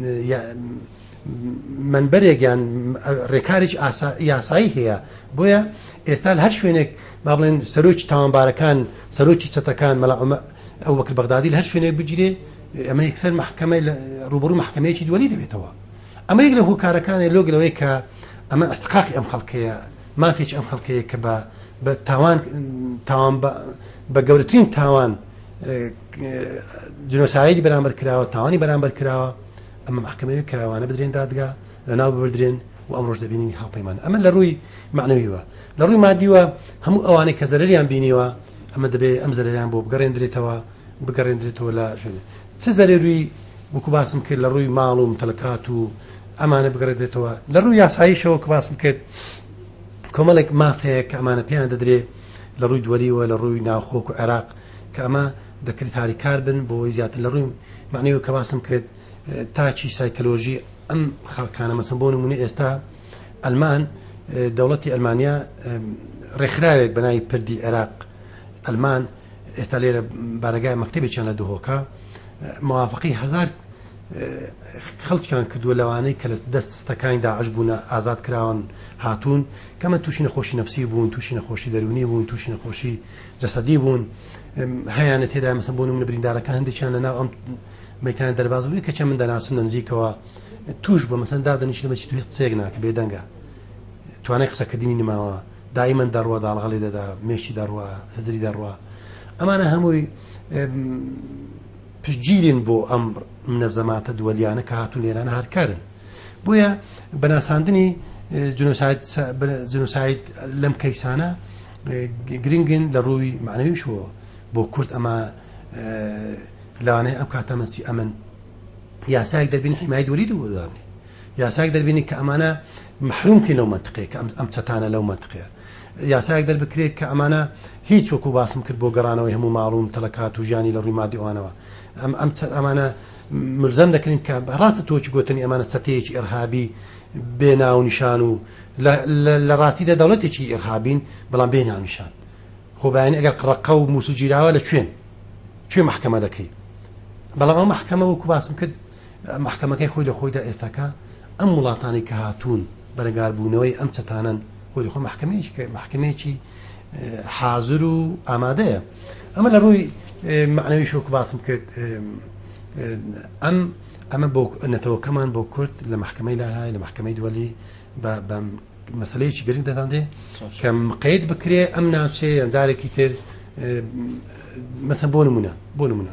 Speaker 2: منبەرێکیان ڕێکارێکی یاسایی هەیە بۆیە ئێستا هەر شوێنێک با بڵێن سەرۆکی تاوانبارەکان سەرۆکی چەتەکان ئەو بەکر بەغدادی لە هەر شوێنێک بگیرێ ئەمە یەکسەر محکمەی ڕوبەڕوو محکمەیەکی دووەلی دەبێتەوە ئەمە یەک لە هۆکارەکانە لۆگلەوەی کە ئەمە ئەستقاقی ئەم خەڵکەیە مافێکی ئەم خەڵکەیە کە بە تاوان بە گەورەترین تاوان جنۆسایدی بەرامبەر کراوە تاوانی بەرامبەر کراوە ئەمە محکمەیە کە ئەوانە بدرێن دادگا لەناو ببردرێن و ئەم ڕۆژ دەبینی هاوپەیمان ئەمە لە ڕووی معنەویوە لە ڕووی مادیوە هەموو ئەوانەی کە زەرەریان بینیوە ئەمە دەبێت ئەم زەرەریان بۆ بگەڕێنرێتەوە لە شوێنێ چ زەرێروی وەکو باسم کرد لە ڕووی ماڵ و متەلەکات و ئەمانە بگەڕێتەوە لە ڕووی یاساییشەوە کە باسم کرد کۆمەڵێک مافەیە کە ئەمانە پێیان دەدرێت لە ڕووی دووەلیوە لە ڕووی ناوخۆک و عێراق کە ئەمە دەکرێت هاریکار بن بۆ زیاتر لە ڕووی معنەوە کە باسم کرد تاچی سایکۆلۆژی ئەم خەڵکانە مەسەن بۆ نمونە ئێستا ئەلمان دەوڵەتی ئەلمانیا ڕێکخراوێک بەناوی پردی عێراق ئەلمان ئێستا لێرە بارەگای مەکتەبێکیان لە دوهۆکە موافقی 1000 خەڵکیان کردووە لەوانەی کە لە دەستەکانی داعش بوون ئازاد کراون هاتوون کەمە تووشی نەخۆشی نەفسی بوون تووشی نەخۆشی دەرونی بوون تووشی نەخۆشی جەسەدی بوون هەیەیانە تێدا مەسەن بۆ نمونە بریندارەکان هەندێکیان لەناو ئەم مەیتان دەرباز بووی کە چەند من دەناسم لە نزیکەوە توش بە مەسەن دادەنیشت لە بەچی توی قسەیەک ناکە بێدەنگە توانای قسەکردنی نماوە دائیمەن دەڕوە داڵغەڵی دەدا مێشی دەڕوە هەزری دەڕوە ئەمانە هەمووی پشتگیرن بۆ ئەم منەزەماتە دووەلیانە کە هاتوون لێرانە هارکارن بۆیە بەناساندنی جنۆساید لەم کەیسانە گرنگن لە ڕووی معنەویشەوە بۆ کورد ئەمە لەوانەیە ئەم کاتەمەسی ئەمن یاسایەک دەربینی حیمای دووەلی دووەدارنی یاسایەک دەربینی کە ئەمانە محرومکەین لەو منتقەیە کە ئەم چەتانە لەو منتقەیە یاسایەک دەربکرێت کە ئەمانە هیچ وەکو باسم کرد بۆ گەڕانەوەی هەموو ماڵوم تەلەکات و ژیانی لە ڕووی مادی ئەوانەوە ئەمانە ملزەم دەکرین کە ڕاستە تۆچی گوتنی ئەمانە چەتەیەکی ئێرهابی بێ ناو نیشان و لە ڕاستیدا دەوڵەتێکی ئێرهابین بەڵام بێ ناو نیشان خۆبایانی ئەگەر قڕەقە و مووس و گیراوە لە کوێ محکەمە دەکەی بەڵام ئەم محکەمە وەکو باسم کرد محکەمەکەی خۆی لە خۆیدا ئێستاکە ئەم وڵاتانی کە هاتوون بەرەنگاربوونەوەی ئەم چەتانن خۆی خۆ محکمەیەکی حاضر و ئامادەیە ئەمە لە ڕووی معنەوی شۆکو باسم کرد ئەم ئەمە بۆ نەتەوەکەمان بۆ کورد لە محکمەی لاهای لە محکمەی دووەلی بە مەسەلەیەکی گرنگ دەدانێ کە مقید بکرێ ئەم ناوچێ ئەنجارێکی تر مەسەن بۆ نمونە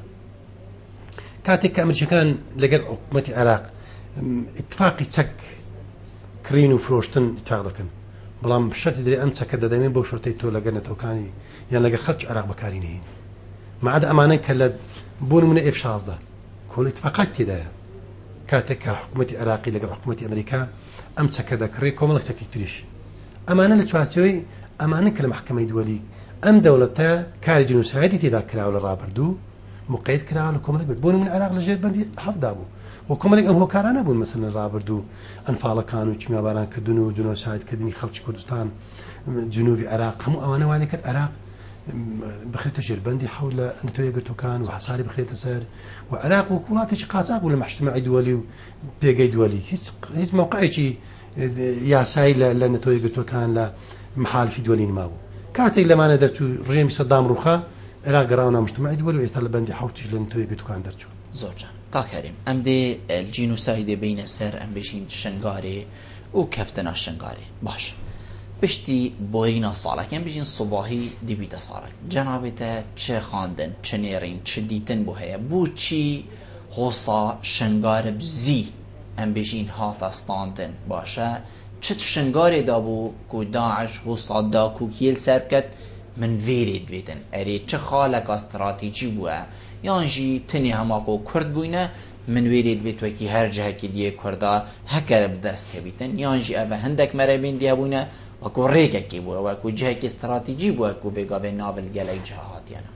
Speaker 2: کاتێک کە ئەمریکەکان لەگەر حکوومەتی عێراق اتفاقی چەک کڕین و فرۆشتن اتفاق دەکەن بەڵام شەرتی دەرێ ئەم چەکە دەدەمێن بۆ شۆرتەی تۆ لەگەر نەتەوەکانی یان لەگەر خەڵکی عێراق بەکاری نهێنی مەعاد ئەمانە کە لە بۆ نمونە F-16 کۆڵ اتفاقات تێدایە کاتێک کە حکوومەتی عێراقی لەگەر حکوومەتی ئەمریکا ئەم چەکە دەکڕێ کۆمەڵێک چەکی تریش ئەمانە لە چوارچەوەی ئەمانە کە لە محکمەی دووەلی ئەم دەوڵەتە کاری جنوسایەتی تێدا کراوە لە ڕابردوو مقید کراوە لە کۆمەڵێک بێت بۆ نمونە عێراق لە ژێر بەندی هەفدا بوو و کۆمەڵێک ئەم هۆکارانە بوون مەسەلەن ڕابردوو ئەنفاڵەکان و کیمیابارانکردن و جنۆسایدکردنی خەڵکی کوردستان جنوبی عێراق هەموو ئەوانە وانێ کرد عێراق بخرێتە ژێربەندی حەول لە نەتەوە یەکگرتووەکان و حەساری بخرێتە سەر و عێراق وەکو وڵاتێکی قاچاق بوو لە مەحکەمەی دووەلی و پێگەی دووەلی هیچ موقعێکی یاسایی لە نەتەوە یەکگرتووەکان لە محالفی دووەلی نمابوو کاتێک لەمانە دەرچوو ڕێمی سەدام ڕووخا عێراق گەڕاوە مەحکەمەی دووەلی و ئێستا لە بەندی حەوتیش لە نەتەوە یەکگرتووەکان دەرچوو
Speaker 1: زۆرجان کاکەریم ئەم دێ جینوسایدێ بینە سەر ئەم بێژین شنگارێ و کەفتەنا شنگارێ باش پشتی بۆرینە ساڵەکەم بژین سوباهی دیبیتە ساڵک جەنابێتە چه خواندن چه نێڕین چه دیتن بۆ هەیە بۆچی هۆسا شنگارە بزی ئەم بێژین هاتەستاندن باشە چ شنگارێدا بوو کو داعش هۆسا داکوکیل سەر بکەت من وێرێ دوێتن ئەرێ چه خاڵێک ئەستراتیجی بووە یانجی تنی هەماق و کورد بووینە من وێرێ دوێتوەکی هەر جەهەکی دیە کووردا هەکەرە بدەست کەبیتن یانجی ئەڤە هەندێک مەرەبین دیە بوونە وەکو ڕێگەکی بووە وەکو جەهەکی استراتیجی بووە کو vێگاوێ ناڤل گەلەی جەهاتیانە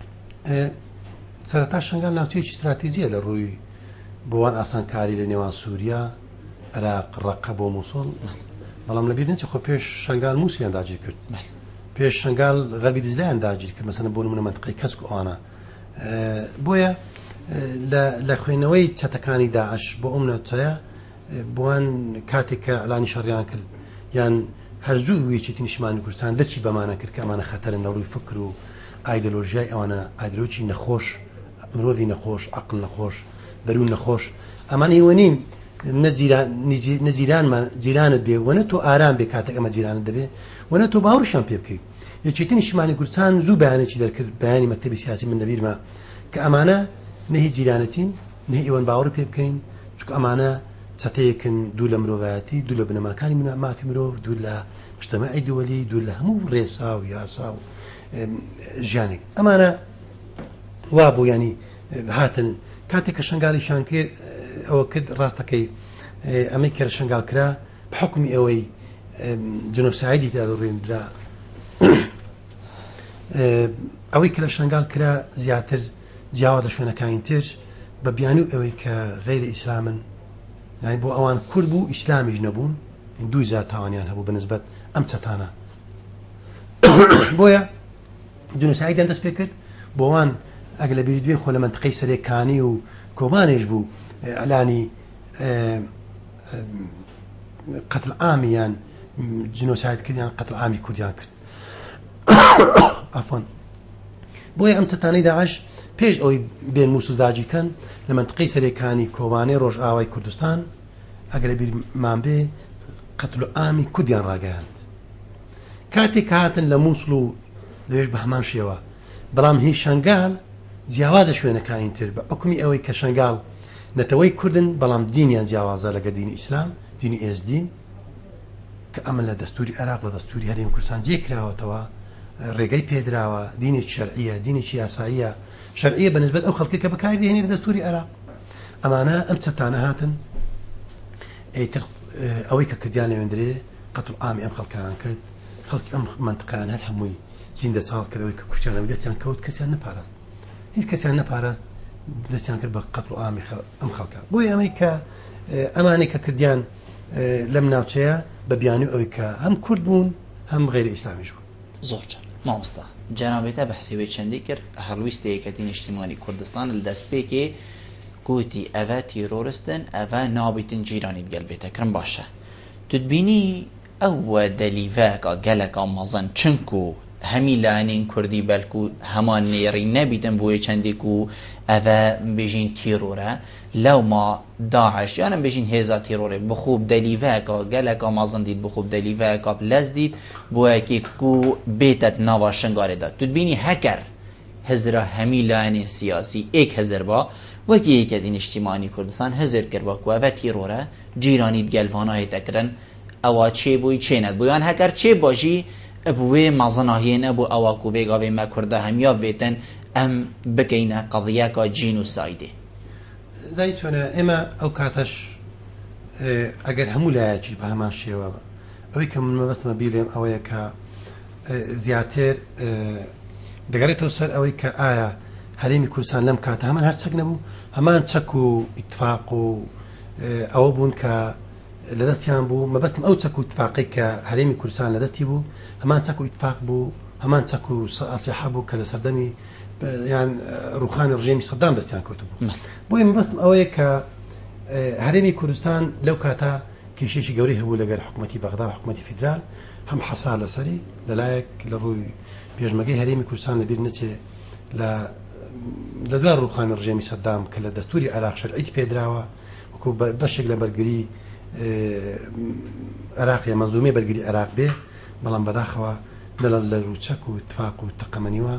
Speaker 2: سەرەتا شنگال ناوچەیەکی استراتیجیە لە ڕووی بۆوان ئاسانکاری لە نێوان سووریا عێراق ڕەقە بۆ مووسڵ بەڵام لەبیر نەچێ خۆ پێش شنگال مووسڵیان داگیر کرد پێش شنگال غەربی دجلەیان داگیر کرد مەسەلەن بۆ نمونە مەنتقەی کەسک و ئەوانە بۆیە لە خوێنەوەی چەتەکانی داعش بۆ ئەم نەوتەیە بۆوان کاتێک کە ئەلانی شەڕیان کرد یان هەرزوو وێچێتی نیشتمانی کوردستان دەرچی بەمانە کرد کە ئەمانە خەتەرن لە ڕووی فکر و ئایدۆلۆژیای ئەوانە ئایدۆلۆژی نەخۆش مرۆڤی نەخۆش عەقڵ نەخۆش دەروون نەخۆش ئەمان ئێوە نین جیرانت بێ وەنە تۆ ئارام بێ کاتێک ئەمە جیرانت دەبێ وەنە تۆ باوەڕیشان پێ بکەیت یەکێتی نیشتمانی کوردستان زوو بەیانێکی دەرکرد بەیانی مەکتەبی سیاسی من لەبیرمە کە ئەمانە نەهی جیرانەتین نەهی ئێوەن باوەڕ پێ بکەین چونکە ئەمانە چەتەیەکن دوو لە مرۆڤایەتی دوو لە بنەماکانی مافی مرۆڤ دوو لە مجتەمەعی دووەلی دوو لە هەموو ڕێسا و یاسا و ژیانێک ئەمانە وا بوو ینی هاتن کاتێک کە شنگالیشان کرد ئەوە کرد ڕاستەکەی ئەمەی کە شنگال کرا بە حکمی ئەوەی جنۆسایدی تێدا ڕێندرا ئەوەی کە لە شنگال کرا زیاتر جیاوا لە شوێنەکانی تر بە بیانی ئەوەی کە غیری ئیسلامن یعنی بۆ ئەوان کورد بوو ئیسلامیش نەبوون دوو زیات تاوانیان هەبوو بەنسبەت ئەم چەتانە بۆیە جنۆسایدیان دەست پێ کرد بۆ ئەوان ئەگە لە بیری دوێ خۆ لە منتقەی سەرێکانی و کۆمانێش بوو ئەلانی قەتڵ عامیان جنۆساید کردیان قەتڵ عامی کوردیان کرد ئەفۆن بۆیە ئەم چەتانەی داعش پێش ئەوەی بێن موسوزداجیکەن لە منتقەی سەرێکانی کۆبانەی ڕۆژئاوای کوردستان ئەگە لە بیرمان بێ قەتڵ عامی کوردیان ڕاگەیاند کاتێک هاتن لە مووسڵ و لێش بە هەمان شێوە بەڵام هیچ شنگال جیاوازە شوێنەکانی تر بە حکمی ئەوەی کە شنگال نەتەوەی کوردن بەڵام دینیان جیاوازە لەگەر دینی ئیسلام دینی ئێزدین کە ئەمە لە دەستوری عێراق لە دەستوری هەرێمی کوردستان جێکراوەتەوە ڕێگەی پێدراوە دینێکی شەرعیە دینێکی یاساییە شەرعیە بەنسبەت ئەو خەڵکی کە بەکاری دێنێ لە دەستوری عێراق ئەمانە ئەم چەتانە هاتن ئیتر ئەوەی کە کردیان لەوێندرێ قەتڵ عامی ئەم خەڵکیان کرد خەڵکی ئەم منتقەیان هەر هەمووی زیندە ساڵ کردەوەی کە کوشتیانەوە دەستیان کەوت کەسیان نەپاراست هیچ کەسیان نەپاراست دەستیان کرد بە قەتڵ عامی ئەم خەڵکە بۆیە ئەمەی کە ئەمانەی کە کردیان لەم ناوچەیە بە بیانی ئەوەی کە هەم کورد بوون هەم غیری ئیسلامیش بوون
Speaker 1: زۆر مامۆستا جەنابێتە بەحسیوەی چەندی کرد هەڵویستی یەکەتی نیشتیمانی کوردستان لە دەستپێکێ گوتی ئەڤە تیرۆرستن ئەڤە نابیتن جیرانی گەلبێتە کرم باشە تدبینی ئەوە دەلیڤەکە گەلەکە مەزن چنکو هەمی لاانین کوردی بەلکو هەمان نێڕی نەبیتن بۆیە چەندێک و ئەvە بێژین تیرۆرە لەو ما داعش یانم بێژین هێزا تیرۆرێ بخوب دەلیڤەکە گەلێکە مازن دیت بخوب دەلیڤەکە لەس دیت بۆیەکێک و بێتت ناوا شنگارێدا توتبینی هەکەر هەزرە هەمی لاانێ سیاسی ئێک هەزر با وەکی یەکێتی نیشتیمانی کوردستان هەزر کرد بە کوێڤە تیرۆرە جیرانیت گەلڤانە هێتەکردن ئەوە چێ بووی چێنەت بوویان هەکەر چێ باشی بوێ مازناهێنە بۆ ئەوە کوێگاوێ مە کووردە هەمیا بێتن ئەم بکەینە قەضیەکە جینوسایدێ
Speaker 2: زای چۆنە ئێمە ئەو کاتەش ئەگەر هەموو لایەکی بە هەمان شێوە ئەوەی کە من مەبەستمە بیرێم ئەوەیە کە زیاتر دەگەڕێتەوە سەر ئەوەی کە ئایا هەرێمی کوردستان لەم کاتە هەمان هەر چەک نەبوو هەمان چەک و ئیتفاق و ئەوە بوون کە لەدەستیان بوو مەبەستم ئەو چەک و اتفاقی کە هەرێمی کوردستان لەدەستی بوو هەمان چەک و ئیتفاق بوو هەمان چەک و ئاسیحا بوو کە لە سەردەمی یان ڕوخانی ڕژێمی سەدام دەستیان کەوت بوو بۆیە مەبەستم ئەوەیە کە هەرێمی کوردستان لەو کاتە کێشێکی گەورەی هەبوو لەگەر حکوومەتی بەغدا حکوومەتی فیدرال هەم حەسار لەسەری لەلایەک لە ڕووی پێشمەگەی هەرێمی کوردستان لەبیر نەچێ لە دوای ڕوخانی ڕژێمی سەدام کە لە دەستوری عێراق شەرعیت پێدراوە وەکو بەشێک لە بەرگری عێراق یا مەنزومەی بەرگری عێراق بێ بەڵام بەداخەوە لە ڕووچەک و اتفاق و تەقەمەنیوە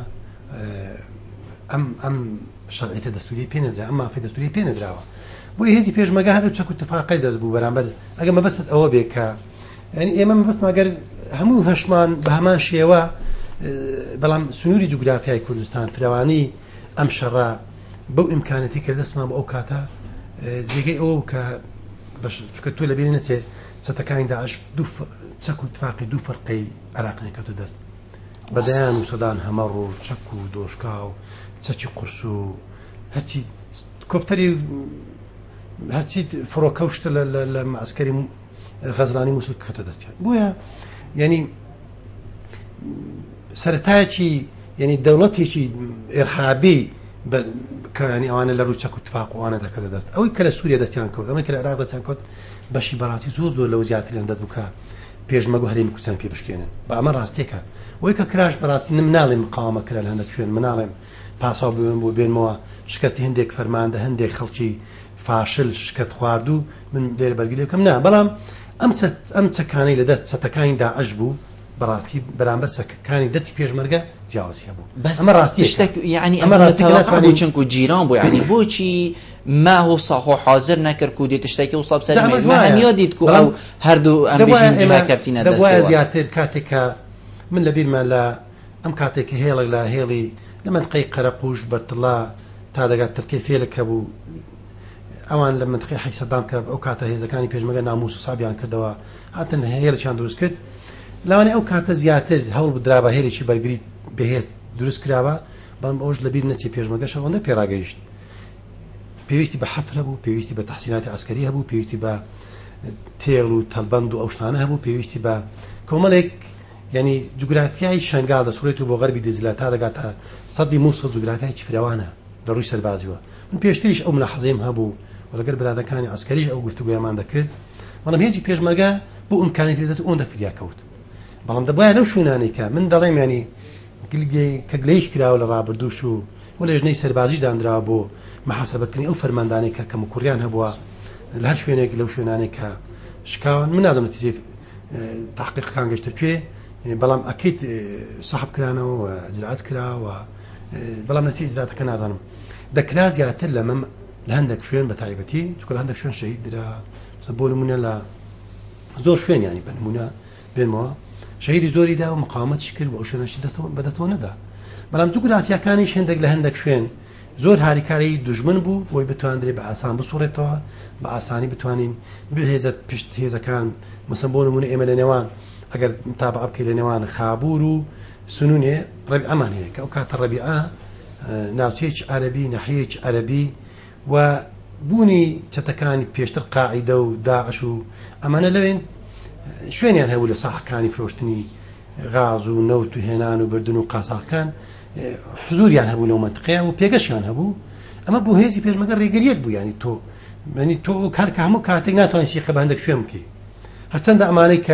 Speaker 2: ئەم شەرعیتە دەستوری پێ نەدرا ئەم مافی دەستوری پێ نەدراوە بۆیە هێزی پێشمەگە هەر چەک و اتفاقی دەست بوو بەرامبەر ئەگەر مەبەستت ئەوە بێ کە ینی ئێمە مەبەستمان ئەگەر هەموو هەشمان بە هەمان شێوە بەڵام سنووری جوگرافیای کوردستان فراوانی ئەم شەڕە بەو ئیمکانەتی کە دەستمان بە ئەو کاتە جێگەی ئەوە کە چکە تۆ لە بینی نەچێ چەتەکانی داعش چەک و اتفاقی دوو فەرقەی عێراقیان کەوتە دەست بەدەیان و سەدان هەمەڕ و چەک و دۆشکا و چەکی قورس و هەرچی کۆپتەری هەرچی فڕۆکەوشتە لە مەعسکەری غەزلانی موسڵ کەوتە دەستیان بۆیە ینی سەرەتایەکی ینی دەوڵەتێکی ئێرهابی ینی ئەوانە لە ڕوو چەک و اتفاق وانە دەکەتە دەست ئەوەی کە لە سووریا دەستیان کەوت ئەمەی کە لە عێراق دەستیان کەوت بەشی بەڕاستی زۆر لەو زیاتریان دەست بوو کە پێشمەگە هەرێمی کوردستان پێ بشکێنن بە ئەمە ڕاستێکە وەی کە کراش بەڕاستی مناڵێ مقاومە کرا لە هەندێک شوێن مناڵێم پاساو بوێن بۆ بێنمەوە شکستی هەندێک فەرماندە هەندێک خەڵکی فاشل شکست خواردو من لێرە بەرگری بکەم نا بەڵام ئەم چەکانەی لە دەست چەتەکانی داعش بوو بەڕاستی بەرامبەر چەکەکانی دەستی پێشمەرگە جیاوازی هەبوو ئەمە ڕاستی
Speaker 1: یعنی ئەمە ڕاستی چونکە جیران بوو یعنی بۆچی ما هو صاحو حاضر نەکرد و دێت شتێکی و سەب سەرمە هەنیا دیت و ئەو هەردوو ئەم کەفتینە
Speaker 2: دەست زیاتر کاتێکە من لەبیرمان لە ئەم کاتێککە هێڵێک لە هێڵی لە منطقەی قەرەقوش بەرتڵا تا دەگات ترکیە فێلەکە بوو ئەوان لە منطقەی حەی سەدام کە ئەو کاتە هێزەکانی پێشمەگە ناموس و سابیان کردەوە هاتن هێڵێکیان دروست کرد لەوانەیە ئەو کاتە زیاتر هەوڵ بدرا بە هێرێکی بەرگری بەهێز دروست کراوە بەڵام ئەوش لەبیر نەچێ پێشمەگەش ئەوەندە پێڕاگەیشت پێویستی بە حەفر هەبوو پێویستی بە تەحسیناتی عسکەری هەبوو پێویستی بە تێڵ و تەلبەند و ئەو شتانە هەبوو پێویستی بە کۆمەڵێک ینی جوگرافیای شنگال دەسوڕێت و بۆ غەربی دەزیلا تا دەگات تا سەدی مووسڵ جوگرافیایکی فراوانە لە ڕووی سەربازیوە من پێشتریش ئەو ملاحەزەیم هەبوو و لەگەر بەرادەکانی عسکەریش ئەو گفتوگویامان دەکرد بەڵام هێزی پێشمەرگە بۆ ئیمکانێتی دەست ئەوەندە فریا کەوت بەڵام دەبایە لەو شوێنانەی کە من دەڵێم ینی کە گلەیش کراوە لە ڕابردووش و لە ژنەی سەربازیش دانراوە بۆ محاسبەکردنی ئەو فەرماندانەی کە کەم و کوڕیان هەبووە لە هەر شوێنێک لەو شوێنانەی کە شکاون من نادەم نەتیجەی تحقیقەکان گەشتە کوێ بەڵام ئەکەیت سەحب کرانەوە و ئجرات کراوە بەڵام نەتیجەی ئجراتەکە نازانم دەکرا زیاتر لە مەم لە هەندێک شوێن بە تایبەتی چونکە لە هەندێک شوێن شەهید درا بۆ نمونە لە زۆر شوێن ینی بە نمونە بێنمەوە شەهیدی زۆری دا و مقاومەتیش کرد و ئەو شوێنەشی بەدەستەوە نەدا بەڵام جوگرافیەکانیش هەندێک لە هەندێک شوێن زۆر هاریکاری دوژمن بوو بۆی بتواندرێت بە ئاسان بسوڕێتەوە بە ئاسانی بتوانین بهێزت پشت هێزەکان مەسەن بۆ نمونە ئێمە لە نێوان ئەگەر تابع بکەی لە نێوان خابوور و سنوونێ ڕەبی ئەمان هەیە کە ئەو کاتە ڕەبیعە ناوچەیەکی عەرەبی نەحیەیەکی عەرەبی و بوونی چەتەکانی پێشتر قاعیدە و داعش و ئەمانە لەوێن شوێنیان هەبوو لە ساحەکانی فرۆشتنی غاز و نەوت و هێنان و بردن و قاساقەکان حزوریان هەبوو لەو منطقەیە و پێگەشیان هەبوو ئەمە بۆ هێزی پێشمەگە ڕێگەریەک بوو ینی تۆ کار کە هەموو کاتێک ناتوانین سیقە بە هەندێک شوێن بکەی هەرچەندە ئەمانەی کە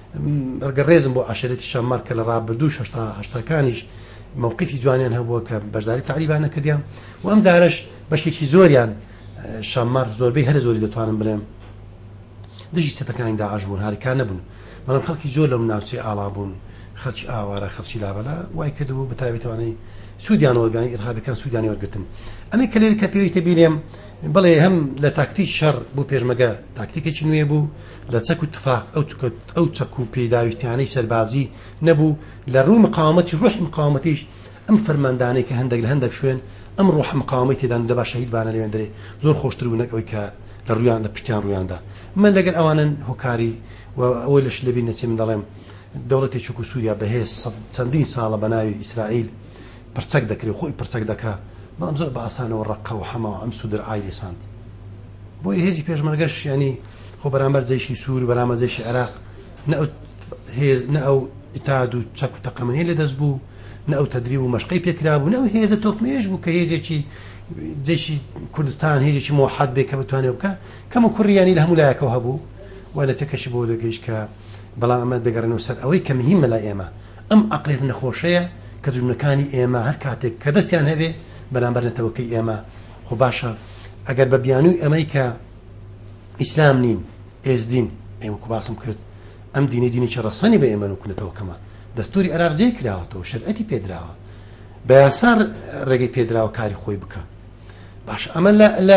Speaker 2: ڕگەڕێزم بۆ عشێرەتی شەممار کە لە ڕابردوو هەشتاکانیش مووقفی جوانیان هەبووە کە بەشداری تاریبان نەکردیان و ئەم جارش بەشێکی زۆریان شەممار زۆربەی هەر زۆری دەتوانم بڵێم دژی سەتەکانی داعش بوون هاریکان نەبوون بەڵام خەڵکی زۆر لەم ناوچەی ئاڵا بوون خەڵکی ئاوارە خەڵکی لابەلا وای کردبوو بەتابێتوانەی سوودیان وەرگانی ئیرهابەکان سوودیانی وەرگرتن ئەمەی کە لێرە کە پێویستە بینێم بڵێ هەم لە تاکتی شەڕ بوو پێشمەگە تاکتیکێکی نوێ بوو لە چەک و تفاق ئەو چەک و پێداویستیانەی سەربازی نەبوو لە ڕووی مقاومەتی ڕوحی مقاومەتیش ئەم فەرماندانەی کە هەندێک لە هەندێک شوێن ئەم ڕوح مقاومەتی تێدان دەبا شەهید بانە لەوێن دەرێ زۆر خۆشتر بوو نەک ئەوەی کە لە ڕویان لە پشتیان ڕوویاندا من لەگەر ئەوانن هۆکاری و ئەوەی لەش لەبی نەچێ من دەڵێم دەوڵەتێکی و سووریا بەهێز چەندین ساڵە بە ناوی ئیسرائیل پرچەک دەکرێت خۆی پرچەک دەکا بەڵام زۆر بە ئاسانەوە ڕقە و حەماوە ئەم سوودر ئایلی ساند بۆی هێزی پێشمەرگەش ینی خۆ بەرامبەر جەیشی سوور و بەرامبەر جەیشی عێراق نە ئەو ئیتاد و چەک و تەقەمەنی لەدەست بوو نە ئەو تەدریب و مەشقەی پێکرا بوو نە ئەو هێزە تۆقمێش بوو کە هێزێکی جەیشی کوردستان هێزێکی موحەد بێ کە بتوانێت بکە کەم و کوڕیانی لە هەموو لایەکەوە هەبوو و لە تێکەشی بۆ دەگەیشت کە بەڵام ئەمە دەگەڕێنەوە سەر ئەوەی کە مهمە لای ئێمە ئەم عەقڵێت نەخۆشەیە کە جومنەکانی ئێمە هەر کاتێک کە دەستیان هەبێ بەرامبەر نەتەوەکەی ئێمە خۆ باشە ئەگەر بە بیانووی ئەمەی کە ئیسلام نین ئێزدین ئێمە کو باسم کرد ئەم دینی دینێکی ڕەسەنی بە ئێمە نوکونێتەوەکەمە دەستوری عێراق جێ کراوەتەوە شەرعەتی پێدراوە بە یاسا ڕێگەی پێدراوە کاری خۆی بکە باش ئەمە لە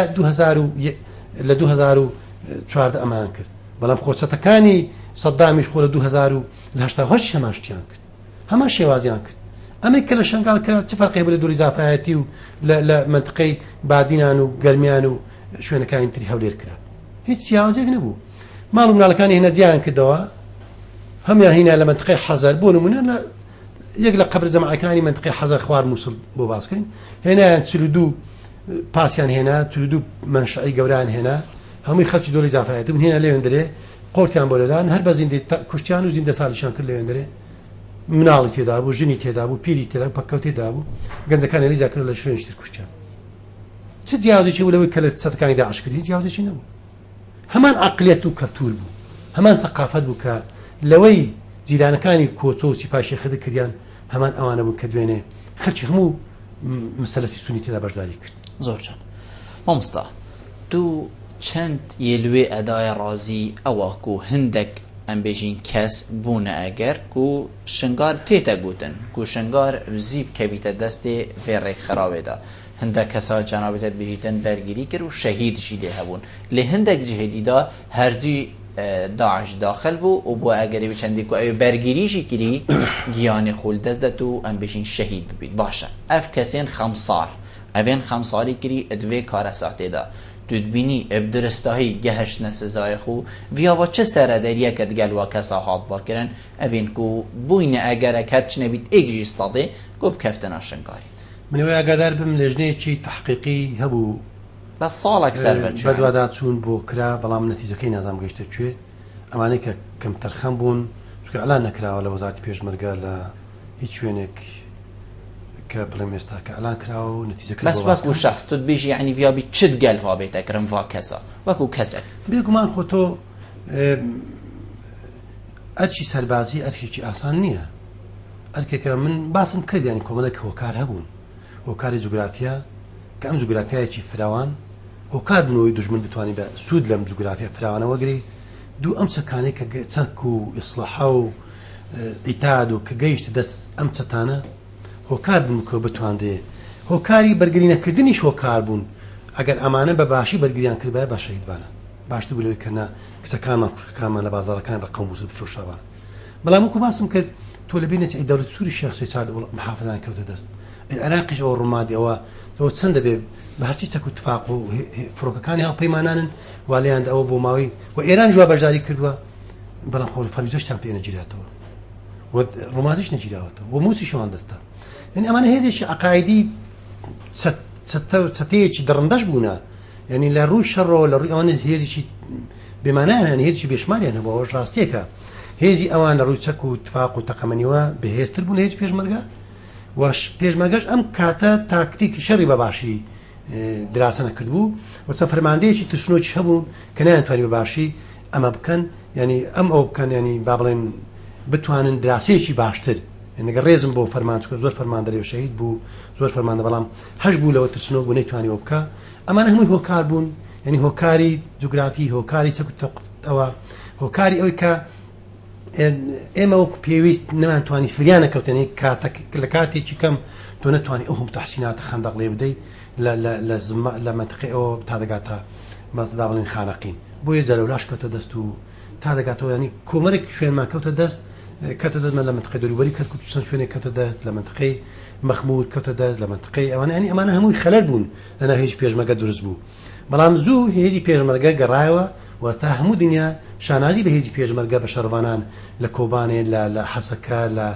Speaker 2: 2014 ئەمان کرد بەڵام خۆچەتەکانی سەدامیش خۆ لە 2008 هەمان شتیان کرد هەمان شێوازیان کرد ئەمەی کە لە شنگال کرد چه فەرقی بە لە دووری زافایەتی و لە منطقەی بادینان و گەرمیان و شوێنەکانی تری هەولێر کرا هیچ سیاوازێک نەبوو ماڵ و مناڵەکانی هێنا جیان کردەوە هەمیان هینا لە منطقەی حەزەر بۆ نمونە لە یەک لە قەبر جەماعەکانی منطقەی حەزەر خوار مووسڵ بۆ باسکەین هێنایان 42 پاسیان هێنا 42 منشعی گەوران هێنا هەمووی خەڵکی دۆڵی زافایەتی بوون هێنا لێوێن دەرێ قۆرتیان بۆ لەدان هەر بە زیندەی کوشتیان و زیندە ساڵیشان کرد لێوێن دەرێ مناڵی تێدا بوو ژنی تێدا بوو پیری تێدا پەکەوت تێدا بوو گەنجەکان لیزا کرد لە شوێنشتر کوشتیان چه جیاوازێکی لەوەی کە لە سەتەکانی داعش کرد هیچ جیاوازێکی نەبوو هەمان عەقلیەت و کەلتور بوو هەمان سەقافەت بوو کە لەوەی جیرانەکانی کۆچۆ و سیپاشی خەدە کردیان هەمان ئەوانە بوو کە دوێنێ خەڵکی هەموو مەسەلەتی سونی تێدا بەشداری کرد
Speaker 1: زۆر چەند مامۆستا دوو چەند یێلوێ ئەدایە ڕازی ئەوە و هەندێک ئەم بێژین کەس بوونە ئەگەر و شنگار تێتە گوتن و شنگار زیب کەویتە دەستێ فێڕێک خراوێدا هەندێک کەسا جانابێتت بژیتن بەرگیری کرد و شەهیدشی لێ هەبوون لێ هەندێک جهێدیدا هەرجی داعش داخل بوو و بۆ ئەگەری بچەندی و ئەوێ بەرگیریشی کردی گیانی خۆل دەست دەت و ئەم بێژین شەهید ببیت باشە ئەف کەسێن خەمسار ئەوێن خەمساری کردی ئەدوێ کارە ساتێدا دودبینی ئەبدرستاهی گەهشتنە سزای خو ویاوە چه سەرەدەریەکە دگەلوە کەسا هات باکردن ئەوێن کو بووینە ئەگەرە هەرچ نەبیت ئێکژی ستادێ گۆ بکەفتنە شنگاری
Speaker 2: منەوەی ئاگادار بم لێژنەیەکی تحقیقی هەبوو
Speaker 1: بە ساڵێک سەر
Speaker 2: بەدوادا چوون بۆ کرا بەڵام نەتیجەکەی نازام گەیشتە کوێ ئەمانەی کە کەم تەرخەم بوون چونکە ئەلان نەکراوە لە وەزارەتی پێشمەرگە لە هیچ شوێنێک کە بڵێم ئێستا کە ئەلان کراوە و نەتیجەکە
Speaker 1: بەس وەکو شەخص تۆ بێژی یعنی ڤیابی چت گەلڤا بێتە کرم وا کەسە وەکو کەسێک
Speaker 2: بێگومان خۆ تۆ ئەرکی سەربازی ئەرکێکی ئاسان نییە ئەرکێکە من باسم کردیانی کۆمەڵێک هۆکار هەبوون هۆکاری جوگرافیا کە ئەم جوگرافیایەکی فراوان هۆکار بنەوەی دوژمن بتوانانی بە سوود لەم جوگرافیا فراوانە وەگری دوو ئەم چەکانەی کە چەک و ئیسڵاحا و ئیتاد و کە گەیشت دەست ئەم چەتانە هۆکار بوون کە بتواندێ هۆکاری بەرگری نەکردنیش هۆکار بوون ئەگەر ئەمانە بە باشی بەرگریان کرد بە شەهیدبانە باشتر بوو لەوەی کەنا کچەکانمان کوشکەکانمان لە بازاڕەکان ڕقەم وزر بفرۆشەوان بەڵام وەکو باسم کرد تۆ لە بینێت دەوڵەت سووری شێخ چار محافظان کەوتە دەست عێراقیش ئەوە ڕوومادی ئەوە تۆ چەندە بێ بە هەرچی چەک و اتفاق و فڕۆکەکانی هەڵپەیمانانن والیان ئەوە بۆ ماوەی و ئێران جواب بەشداری کردووە بەڵام خۆ فەرمیزەشتان پێ نەگیراتەوە و ڕوومادیش نەگیراوەتەوە و موچی شەوان دەستا یعنی ئەمانە هێزێکی عەقایدی چەتەیەکی دڕندەش بوونە یعنی لە ڕووی شەڕەوە لە ڕووی ئەوانە هێزێکی بێمانایان هێزی بێشماریان هەبوو ئەوەش ڕاستیەکە هێزی ئەوان لە ڕووی چەک و اتفاق و تەقەمەنیوە بەهێزتر بوون هێز پێشمەرگە وش پێشمەرگەش ئەم کاتە تاکتیکی شەڕی بەباشی دراسە نەکردبوو و چەند فەرماندەیەکی ترسنۆکی هەبوون کە نایانتوانی بەباشی ئەمە بکەن ینی ئەو بکەن ینی با بڵێن بتوانن دراسەیەکی باشتر نەگە ڕێزم بۆ فەرمانچکە زۆر فەرماندەری و شەهید بوو زۆر فەرماندە بەڵام هەش بوو لەوە ترسنەوە بوو نەیتوانیەوە بکە ئەمانە هەمووی هۆکار بوون ینی هۆکاری جوگرافی هۆکاری چەکوتەوە هۆکاری ئەوەی کە ئێمە وەکو پێویست نەمانتوانی فریانە کەوتنی لە کاتێکی کەم تۆ نەتوانی ئەو هەموو تەحسیناتە خەندەق لێ بدەیت لە منتقی ئەوە تا دەگاتە با بڵێن خانەقین بۆیە جەلەولاش کەوتە دەست و تا دەگاتەوە ینی کۆمەرێک شوێنمان کەوتە دەست کەوتە دەستمان لە منتقی دەوروبەری کەرکووت چەند شوێنێک کەوتە دەست لە منتقی مەخمود کەوتە دەست لە منتقی ئەوانە ینی ئەمانە هەمووی خەلەل بوون لەناو هێزی پێشمەرگە دروست بوو بەڵام زوو هێزی پێشمەرگە گەڕایەوە وەستا هەموو دنیا شانازی بە هێزی پێشمەرگە بە شەڕوانان لە کۆبانێ لە حەسەکە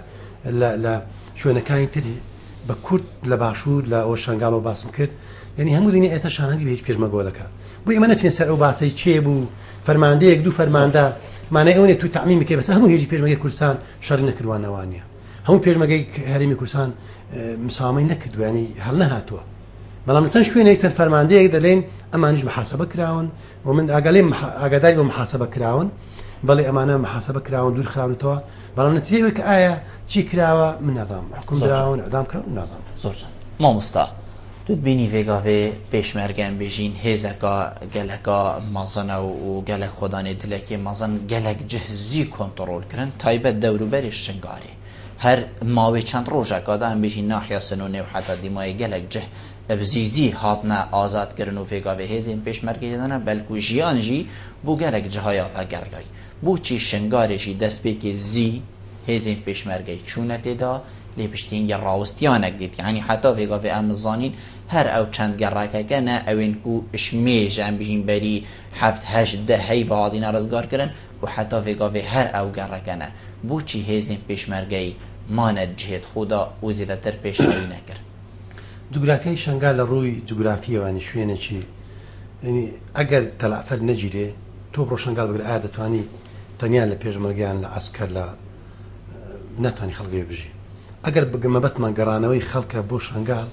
Speaker 2: لە شوێنەکانی تری بە کورد لە باشوور لە ئەو شنگالەوە باسم کرد ینی هەموو دنیا ئێتا شانازی بە هێزی پێشمەرگەوە دەکات بۆ ئێمە نەچێن سەر ئەو باسەی چێ بوو فەرماندەیەک دوو فەرماندە مانای ئەوەیە تو تعمیم بکەی بەس هەموو هێزی پێشمەرگەی کوردستان شەڕی نەکردوانەوانیە هەموو پێشمەرگەی هەرێمی کوردستان مساوامەی نەکردووە ینی هەڵ نەهاتووە بەڵام لە چەند شوێنێک چەند فەرماندەیەک دەڵێن ئەمانیش محاسبە کراون و من ئاگاداری بۆ محاسبە کراون بەڵێ ئەمانە محاسبە کراون دوور خراونەتەوە بەڵام نەتیجەیەوە کە ئایا چی کراوە من نازانم حکم دراون ئەدام کراون نازانم
Speaker 1: زۆر مامۆستا تو بینی vێگاوێ پێشمەرگەن بێژین هێزەکە گەلەکە مازنە و گەلک خۆدانێ دلێکی مازن گەلک جهزی کۆنتڕۆلکردن تایبەت دەوروبەری شنگاری هەر ماوەی چەند ڕۆژێکەدا ئەم بێژین ناحیا سنوونێ و حتا دیمای گەلک جه بزیزی هاتنە ئازادکردن و vێگاوێ هێزین پێشمەرگەیدانە بەلکو ژیانژی بۆ گەلک جهایە ئەگەرگای بۆچی شنگارێکی دەستپێکی زی هێزین پێشمەرگەی چوونە تێدا لێ پشتین یە ڕاوستیانێک دیت یعنی حتا vێگاوێ ئەم زانین هەر ئەو چەند گەڕاکەکەنە ئەوێن و شمێژ ئەم بژین بەری هەفت هەشت دە هەیڤ هاتینە ڕزگارکردن و حتا vێگاوێ هەر ئەو گەڕەکەنە بۆچی هێزین پێشمەرگەی مانە جهێت خۆدا و زیاتر پێشنەوی نەکرد
Speaker 2: جوگرافیای شنگال لە ڕووی جوگرافیەوانی شوێنێکی ینی ئەگەر تەلافەر نەگیرێ تۆ بڕۆ شنگال بگرە ئایا دەتوانی تەنیان لە پێشمەرگیان لە ئەسکەر لە ناتوانانی خەڵک بژی ئەگەر بگەمەبەستمان گەڕانەوەی خەڵکە بۆ شنگال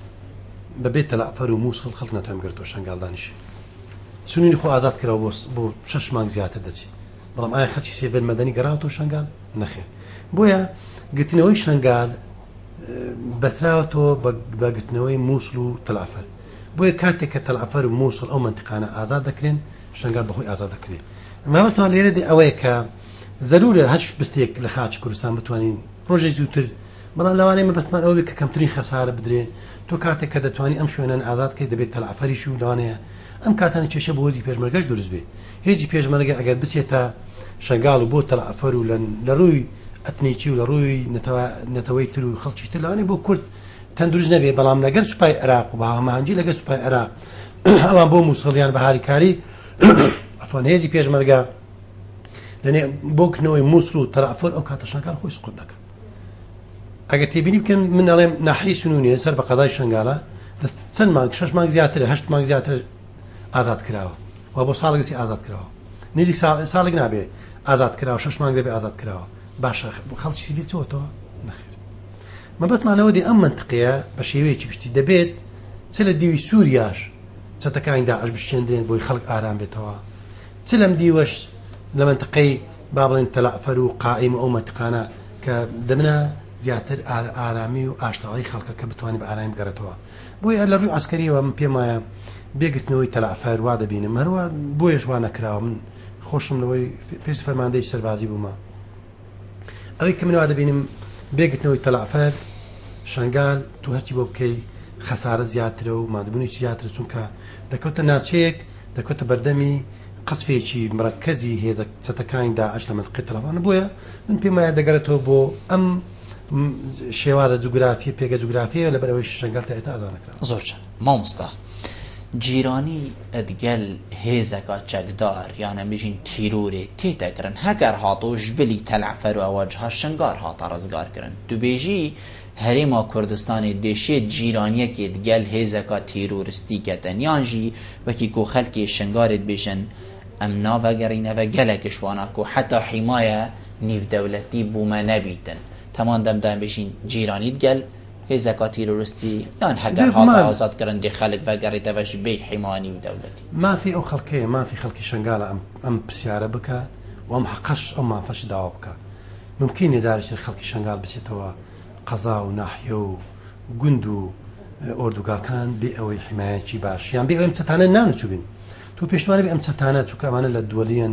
Speaker 2: بەبێت تەلافەر و مووسڵ خەڵک ناتوان بگرێتەوە شنگال دانیشی سنووری خۆ ئازاد کراوە بۆ 6 مانگ زیاتر دەچی بەڵام ئایا خەڵکی سێڤەر مەدەنی گەڕاوەتەوە شنگال نەخێر بۆیە گرتنەوەی شنگال بەستراوەتەوە بە گرتنەوەی مووسڵ و تەلافەر بۆیە کاتێک کە تەلافەر و مووسڵ ئەو منتیقانە ئازاد دەکرێن شنگال بەخۆی ئازاد دەکرێت مامەستمان لێرە ئەوەیە کە زەرورە هەر بستێک لە خاچی کوردستان بتوانین ڕۆژێک زووتر بەڵام لەوانەیە مەبەستمان ئەوەیە کە کەمترین خەسارە بدرێ تۆ کاتێک کە دەتوانانی ئەم شوێنان ئازادکەی دەبێت تەلافەریش و لەوانەیە ئەم کاتانە کێشە بۆ هێزی پێشمەرگەش دروست بێ هێزی پێشمەرگە ئەگەر بچێتە شنگال و بۆ تەلافەر و لە ڕووی ئەتنیکی و لە ڕووی نەتەوەی تر و خەڵکی تر لەوانەیە بۆ کورد تەندروست نەبێ بەڵام لەگەر سوپای عێراق و باهەماهەنگی لەگەر سوپای عێراق ئەوان بۆ مووسڵیان بە هاریکاری ئەفۆن هێزی پێشمەرگە بۆ کردنەوەی مووسڵ و تەلافەر ئەو کاتە شنگال خۆی سقوط دەکات ئەگەر تێبینی بکەن من ئەڵێم ناحیەی سنوونیە سەر بە قەدای شنگالە چەند مانگ 6 مانگ زیاتر 8 مانگ زیاتر ئازاد کراوە و بۆ ساڵێک دەچی ئازاد کراوە نزیک ساڵێک نابێ ئازاد کراوە 6 مانگ دەبێ ئازاد کراوە باشە خەڵکی بێت چۆتەوە نەخێر مەبەستمانەوە دی ئەم منتقەیە بە شێوەیەکی گشتی دەبێت چ لە دیوی سووریاش چەتەکانی داعش بشتێندرێن بۆی خەڵک ئارام بێتەوە چ لەم دیوەش لە منتقەی با بڵێن تەلافەر و قائیم و ئەو منتقانە کە دەمنە زیاتر ئارامی و ئاشتەوایی خەڵکە کە بتوانێت بە ئارامی بگەڕێتەوە بۆیە لە ڕووی ئەسکەریەوە من پێم وایە بێگرتنەوەی تەلافەر وا دەبینم هەروە بۆیەش وا نەکراوە من خۆشم لەوەی پێست فەرماندەی سەربازی بوومە ئەوەی کە من وا دەبینم بێگرتنەوەی تەلافەر شنگال تو هەرچی بۆ بکەی خەسارە زیاترە و مادبوونی زیاترە چونکە دەکەوتە ناوچەیەک دەکەوتە بەردەمی قسفێکی مرەکەزی هێزە چەتەکانی داعش لە منتقەی تەلەفۆن بۆیە من پێم وایە دەگەرێتەوە بۆ ئەم شێوارە جوگرافی پێگە جوگرافیە لە بەرەوەی شنگال تا ئێتا ئازاد نەکراوە
Speaker 1: زۆر چەند مامۆستا جیرانی ئەدگەل هێزەکە چەکدار یانە بژین تیرۆرێ تێتەکردن هەگەر هاتۆش بلی تەلافەر و ئەوەجها شنگار هاتە ڕزگارکردن دوبێژی هەرێما کوردستانی دێشێت جیرانیەکێ دگەل هێزەکە تیرۆریستیکەتەن یانژی وەکی کۆ خەلکی شنگارێت بێژن ئەم ناڤەگەڕینەوە گەلێکشوانە و حتا حیمایە نیڤدەولەتی بوومە نەبیتن تەمان دەمدان بێژین جیرانی دگەل هێزەکە تیرۆریستی یان هەگەر هاڵ ئازادکردنی خەڵک ڤەگەڕێتەوەش بێ حیمانی و دەوڵەتی
Speaker 2: مافی ئەو خەڵکەیە مافی خەڵکی شنگالە ئەم پرسیارە بکە و ئەم حەقەش ئەم مافەش داوا بکە ممکن نێزارش خەڵکی شنگال بچێتەوە قەزا و ناحیە و گوند و ئۆردوگاکان بێ ئەوەی حیمایەتی باش یان بێ ئەم چەتانە نانەچوو بین تۆ پێشمانە بێ ئەم چەتانە چووکە ئەمانە لە دووەلیەن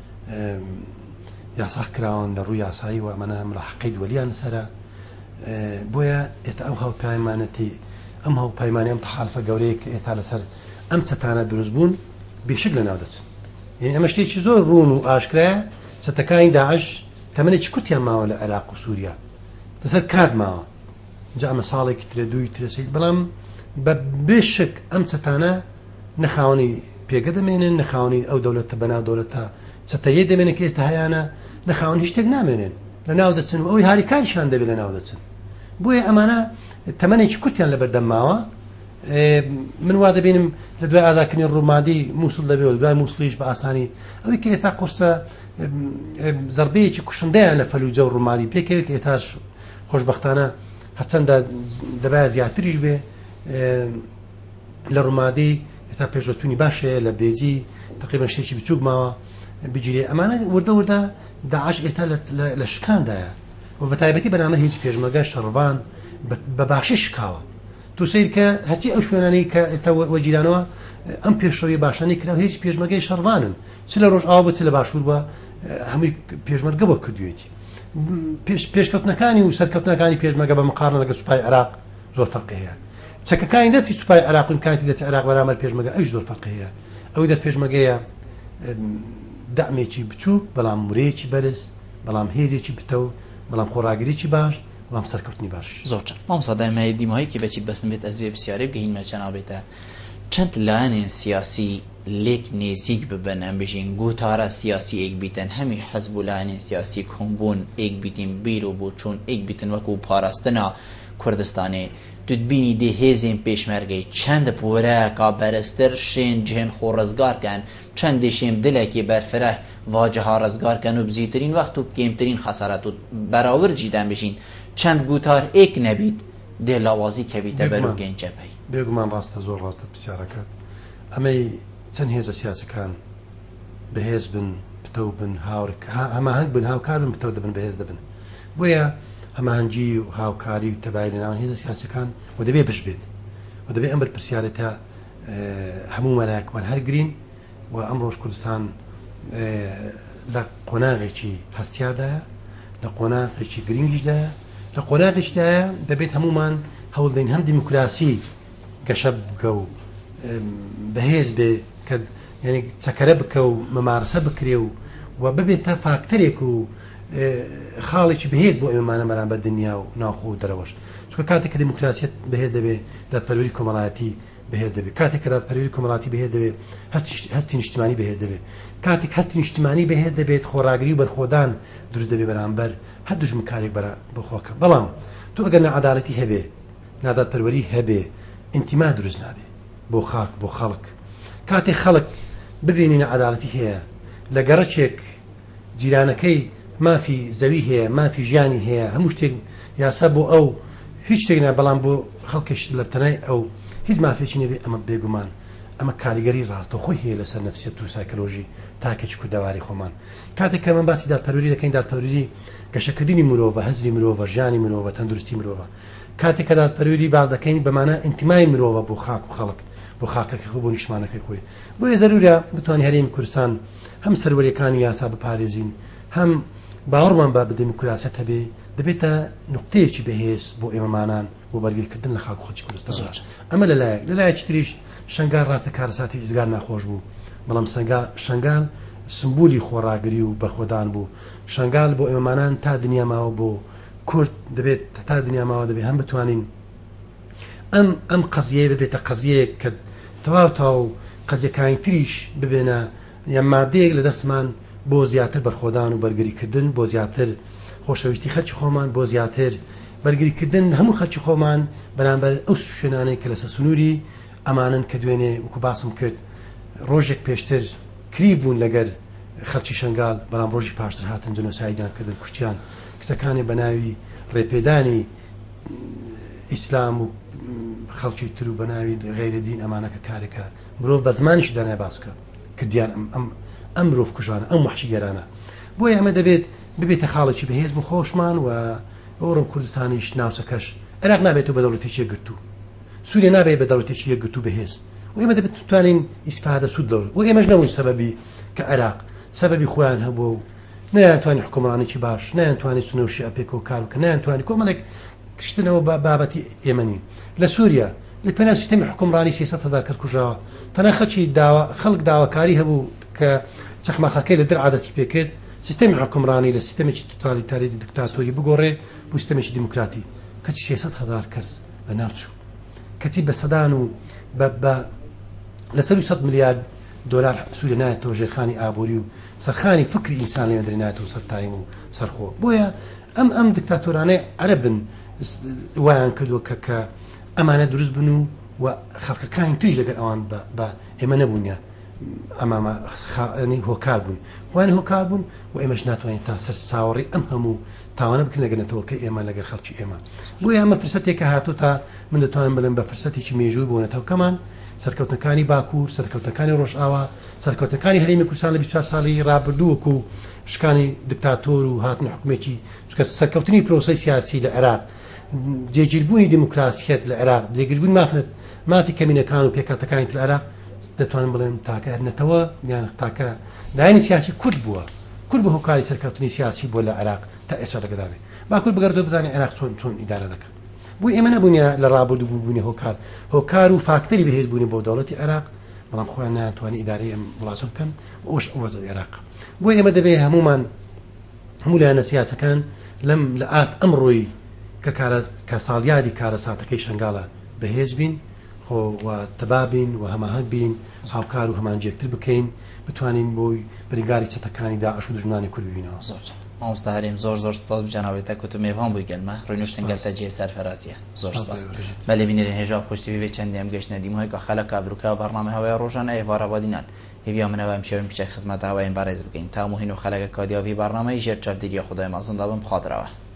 Speaker 2: یاساخ کراون لە ڕووی یاسایی و ئەمانە لە حەقەی دووەلیان سەرە بۆیە ئێستا ئەو هاوپەیمانەتی ئەم هاوپەیمانی ئەم تەحالفە گەورەیە کە ئێستا لەسەر ئەم چەتانە دروست بوون بێشک لەناو دەچن یعنی ئەمە شتێکی زۆر ڕوون و ئاشکرایە چەتەکانی داعش تەمەنێکی کوتیان ماوە لە عێراق و سووریا لەسەر کات ماوە جا ئەمە ساڵێکی ترە دووی ترە سەید بەڵام بە بێشک ئەم چەتانە نەخاوەنی پێگە دەمێنن نەخاوەنی ئەو دەوڵەتە بەناو دەوڵەتە چەتەیە دەمێنن کە ئێستا هەیانە نەخاوەن هیچ شتێک نامێنن لەناو دەچن و ئەوی هاریکاریشان دەبێت لەناو دەچن بۆیە ئەمانە تەمەنێکی کوتیان لە بەردەم ماوە من وا دەبینم لە دوای ئازادکردنی ڕوومادی مووسڵ دەبێت و دوای مووسڵیش بە ئاسانی ئەوەی کە ئێستا قورسە زەربەیەکی کوشندەیان لە فەلوجە و ڕوومادی پێکەوێت کە ئێتاش خۆشبەختانە هەرچەندە دەبایە زیاتریش بێ لە ڕوومادی ئێستا پێشۆچوونی باشەیە لە بێجی تقریبا شتێکی بچووک ماوە بگیرێ ئەمانە وردە وردە داعش ئێستا لە شکاندایە و بە تایبەتی بەنامە هیچ پێشمەگە شەڕڤان بە باشی شکاوە تو سیر کە هەرچی ئەو شوێنانی کە ئێستا وەجیرانەوە ئەم پێشڕەوی باشانی کرا هیچ پێشمەگەی شەڕڤانن چ لە ڕۆژ ئاو بە چ لە باشوور بە هەمووی پێشمەرگە بۆ کردوێتی پێشکەوتنەکانی و سەرکەوتنەکانی پێشمەگە بە مقارنە لەگە سوپای عێراق زۆر فەرقی هەیە چەکەکانی دەتی سوپای عێراق و کاتی دەتی عێراق بەرامبەر پێشمەگە ئەویش زۆر فەرقی هەیە ئەوەی دەست پێشمەگەیە دەعمێکی بچوو بەڵام مرێکی بەرز بەڵام هێزێکی بتە و بەڵام خۆڕاگریی باش بەڵام سەرکەوتنی باش
Speaker 1: زۆر چەند مامۆستا دیماهەیەکی بەچی بەسم بێت ئەس بێ پرسیارەی بگەینمە جەنابێتە چەند لایەنێن سیاسی لێک نێزیک ببن ئەم بژین گوتارە سیاسی ئێک بیتن هەمی حەزب و لایەنێن سیاسی کۆمبوون ئێک بیتین بیر و بۆ چوون ئێک بیتن وەکو پاراستنا کوردستانê tu dibînî dê hêzên pêşmergeyî çend pore ka berestir şên cihên xwe rezgarken çendê şêm dilekê berfireh vaciha rezgarken û bizîtirîn wext û kêmtirîn xesaret û berawir jî dem bijîn çend gutar êk nebît dê lawazî kevîte berûgên cepheyî
Speaker 2: بێگومان ڕاستە زۆر ڕاستە پرسیارەکەت ئەمەی چەند هێزە سیاسەکان بەهێز بن پتە بن هەماهەنگ بن هاوکار بن پتە دەبن بەهێز دەبن بۆیە هەماهەنگی و هاوکاری و تەبای لە ناوان هێزە سیاسەکان و دەبێ بش بێت و دەبێ ئەم پرسیارەتە هەموو مەلایەکمان هەرگرین و ئەمڕۆژ کوردستان لە قۆناغێکی هەستیادایە لە قۆناغێکی گرنگیشدایە لە قۆناغێکدایە دەبێت هەمومان هەوڵ دەین هەم دیموکراسی گەشە بکە و بەهێز بێ کە یعنی چەکەرە بکە و مەمارسە بکرێ و ببێتە فاکتەرێک و خاڵێکی بەهێز بۆ ئێمەمانە بەرامبەر دنیا و ناوخۆ و دەرەوەش چونکە کاتێک کە دیموکراسیەت بەهێز دەبێ دادپەروەری کۆمەڵایەتی بەهێز دەبێت کاتێک کە دادپەروەری کۆمەڵاتی بەهێز دەبێت هەستی نیشتیمانی بەهێز دەبێت کاتێک هەستی نیشتیمانی بەهێز دەبێت خۆڕاگری و بەرخۆدان دروست دەبێت بەرامبەر هەر دوژمنکارێک بۆ خۆکە بەڵام تۆ ئەگەر نەعەداڵەتی هەبێ نادادپەروەری هەبێ ئینتیما دروست نابێ بۆ خاک بۆ خەڵک کاتێک خەڵک ببینی نەعەداڵەتی هەیە لە گەڕەکێک جیرانەکەی مافی زەوی هەیە مافی ژیانی هەیە هەموو شتێک یاسا بۆ ئەو هیچ شتێک نە بەڵام بۆ خەڵکیش لە تەنای ئەو هیچ مافێکی نەبێ ئەمە بێگومان ئەمە کاریگەری ڕاستەخۆی هەیە لەسەر نەفسیەت و سایکۆلۆژی تاکێکی کوردەواری خۆمان کاتێک کە من باسی دادپەروەری دەکەین دادپەروەری گەشەکردنی مرۆڤ هەزری مرۆڤ ژیانی مرۆڤ تەندروستی مرۆڤ کاتێک کە دادپەروەری باز دەکەین بەمانە ئینتیمای مرۆڤ بۆ خاک و خەڵک بۆ خاکەکە خۆ بۆ نیشتمانەکەی خۆی بۆیە زەرورە بتوانین هەرێمی کوردستان هەم سەروەریەکانی یاسا بپارێزین هەم باوەڕمان بە دیموکراسیەت هەبێ دەبێتە نقطەیەکی بەهێز بۆ ئێمەمانان بۆ بەرگریکردن لە خاک و خەڵکی کوردستان ئەمە لەلایەکی تریش شنگال ڕاستە کارەساتی ئیزگار ناخۆش بوو بەڵام شنگال سمبولی خۆڕاگری و بەرخۆدان بوو شنگال بۆ ئێمەمانان تا دنیا ماوە بۆ کورد دەبێت تا دنیا ماوە دەبێت هەم بتوانین ئەم قەزیە ببێتە قەزیەیەک کە تەواو تاو قەزیەکانی تریش ببێنە یا مادەیەک لە دەستمان بۆ زیاتر بەرخۆدان و بەرگریکردن بۆ زیاتر خۆشەویستی خەڵکی خۆمان بۆ زیاتر بەرگریکردن هەموو خەڵکی خۆمان بەرامبەر ئەو شوێنانەی کە لەسەر سنووری ئەمانن کە دوێنێ وەکو باسم کرد ڕۆژێک پێشتر کریف بوون لەگەر خەڵکی شنگال بەڵام ڕۆژی پاشتر هاتن جنۆسایدیان کردن کوشتیان کچەکانی بە ناوی ڕێپێدانی ئیسلام و خەڵکی تر و بەناوی غیرە دین ئەمانەکە کارێکە مرۆڤ بە زمانیش دەنای باسکە کردیان ئەم مرۆڤ کوژانە ئەم وحشی گەرانە بۆیە ئەمە دەبێت ببێتە خاڵێکی بەهێز بۆ خۆشمان و ئەوڕم کوردستانیش ناوچەکەش عێراق نابێت و بە دەوڵەتێکی یەکگرتو سووریا نابێت بە دەوڵەتێکی یەکگرتو بەهێز و ئێمە دەبێت بتوانین ئیسفادە سوود لەوە و ئێمەش نەبووین سەبەبی کە عێراق سەبەبی خۆیان هەبوو و نەیانتوانی حکومڕانێکی باش نەیانتوانی سنەوشی ئەپێکەوە کار بکە نەیانتوانی کۆمەڵێک کشتنەوە بابەتی ئێمە نین لە سووریا لە پێناو سیستەمی حکومڕانی 300,000 کەس کوژراوە تەنها خەڵک داواکاری هەبوو کە چەخماخەکەی لە در عادەتی پێکرد سیستەمی حکومڕانی لە سیستەمێکی توتالیتاری دیکتاتۆری بگۆڕێ بۆ سیستەمێکی دیموکراتی کەچی 300,000 کەس لە ناوچوو کەچی بە سەدان و لەسەر 100 میلیارد دلار سووریا نایەتەوە ژێرخانی ئابووری و سەرخانی فکری ئینسان لێ دەرێنێتەوە سەر تایم و سەرخۆ بۆیە ئەم دیکتاتۆرانەی عەرەبن وایان کردووە کە ئەمانە دروست بن و خەڵکەکانی تریش لەگەر ئەوان بە ئێمە نەبوونە ئەمامە هۆکار بوون خوانی هۆکار بوون و ئێمەش ناتوانین تا سەر ساوەڕی ئەم هەموو تاوانە بکەن لەگەنێتەوە کە ئێمە لەگەر خەڵکی ئێمە بۆیە ئەمە فرسەتێکە هاتوو تا من دەتوانم بڵێم بە فرسەتێکی مێژووی بۆنەتەوەکەمان سەرکەوتنەکانی باکوور سەرکەوتنەکانی ڕۆژئاوا سەرکەوتنەکانی هەرێمی کوردستان لە 24 ساڵی ڕابردووەکو شکانی دکتاتۆر و هاتنە حکومێکی سەرکەوتنی پرۆسەی سیاسی لە عێراق جێگیربوونی دیموکراسیەت لە عێراق جێگیربوون مافی کەمینەکان و پێکاتەکانی لە عێراق دەتوانم بڵێم تاکە هەرنەتەوە یان تاکە لایەنی سیاسی کورد بووە کورد بە هۆکاری سەرکەوتنی سیاسی بۆ لە عێراق تا ئێستا لەگەداوێ باکوور بگەردەوە بزانێ عێراق چۆن ئیدارە دەکات بۆ ئێمە نەبوونە لە ڕابردوو بوونی هۆکار و فاکتەری بەهێز بوونی بۆ دەوڵەتی عێراق بەڵام خۆیان ناتوانانی ئیدارەی ئەم وڵاتە بکەن ئەوش وەزە عێراق بۆ ئێمە دەبێت هەمومان هەموو لایەنە سیاسەکان لە ئاست ئەمڕۆی کە ساڵیادی کارە ساتەکەی شنگاڵە بەهێز بین و تەبابین و هەماهەنگ بین هاوکار و هەمان جێکتر بکەین بتوانین بۆی بریگاری چەتەکانی داعش و دژمنانی کورد ببینەوە
Speaker 1: مامۆستا هەرێم زۆر سپاس بجاناوێتە کە تو میێوان بووی گەلمە ڕۆینوشتنگەلتە جێ سەرفەرازیە زۆر سپاس بەلێ بینێرە هێژا خۆشتیوی چەندیم گەشتە دیمۆی کە خەلە کابروکە بەرنامە هەوای ڕۆژانە ئێوارەبادینان هێویا منەوەم شێوم پیچە خزمەت هاوایین بارێز بکەین تا مهین و خەلەکە کادیاوی بەرنامەی ژێر چەفدیریە خودای مازن دابم بخاترەوە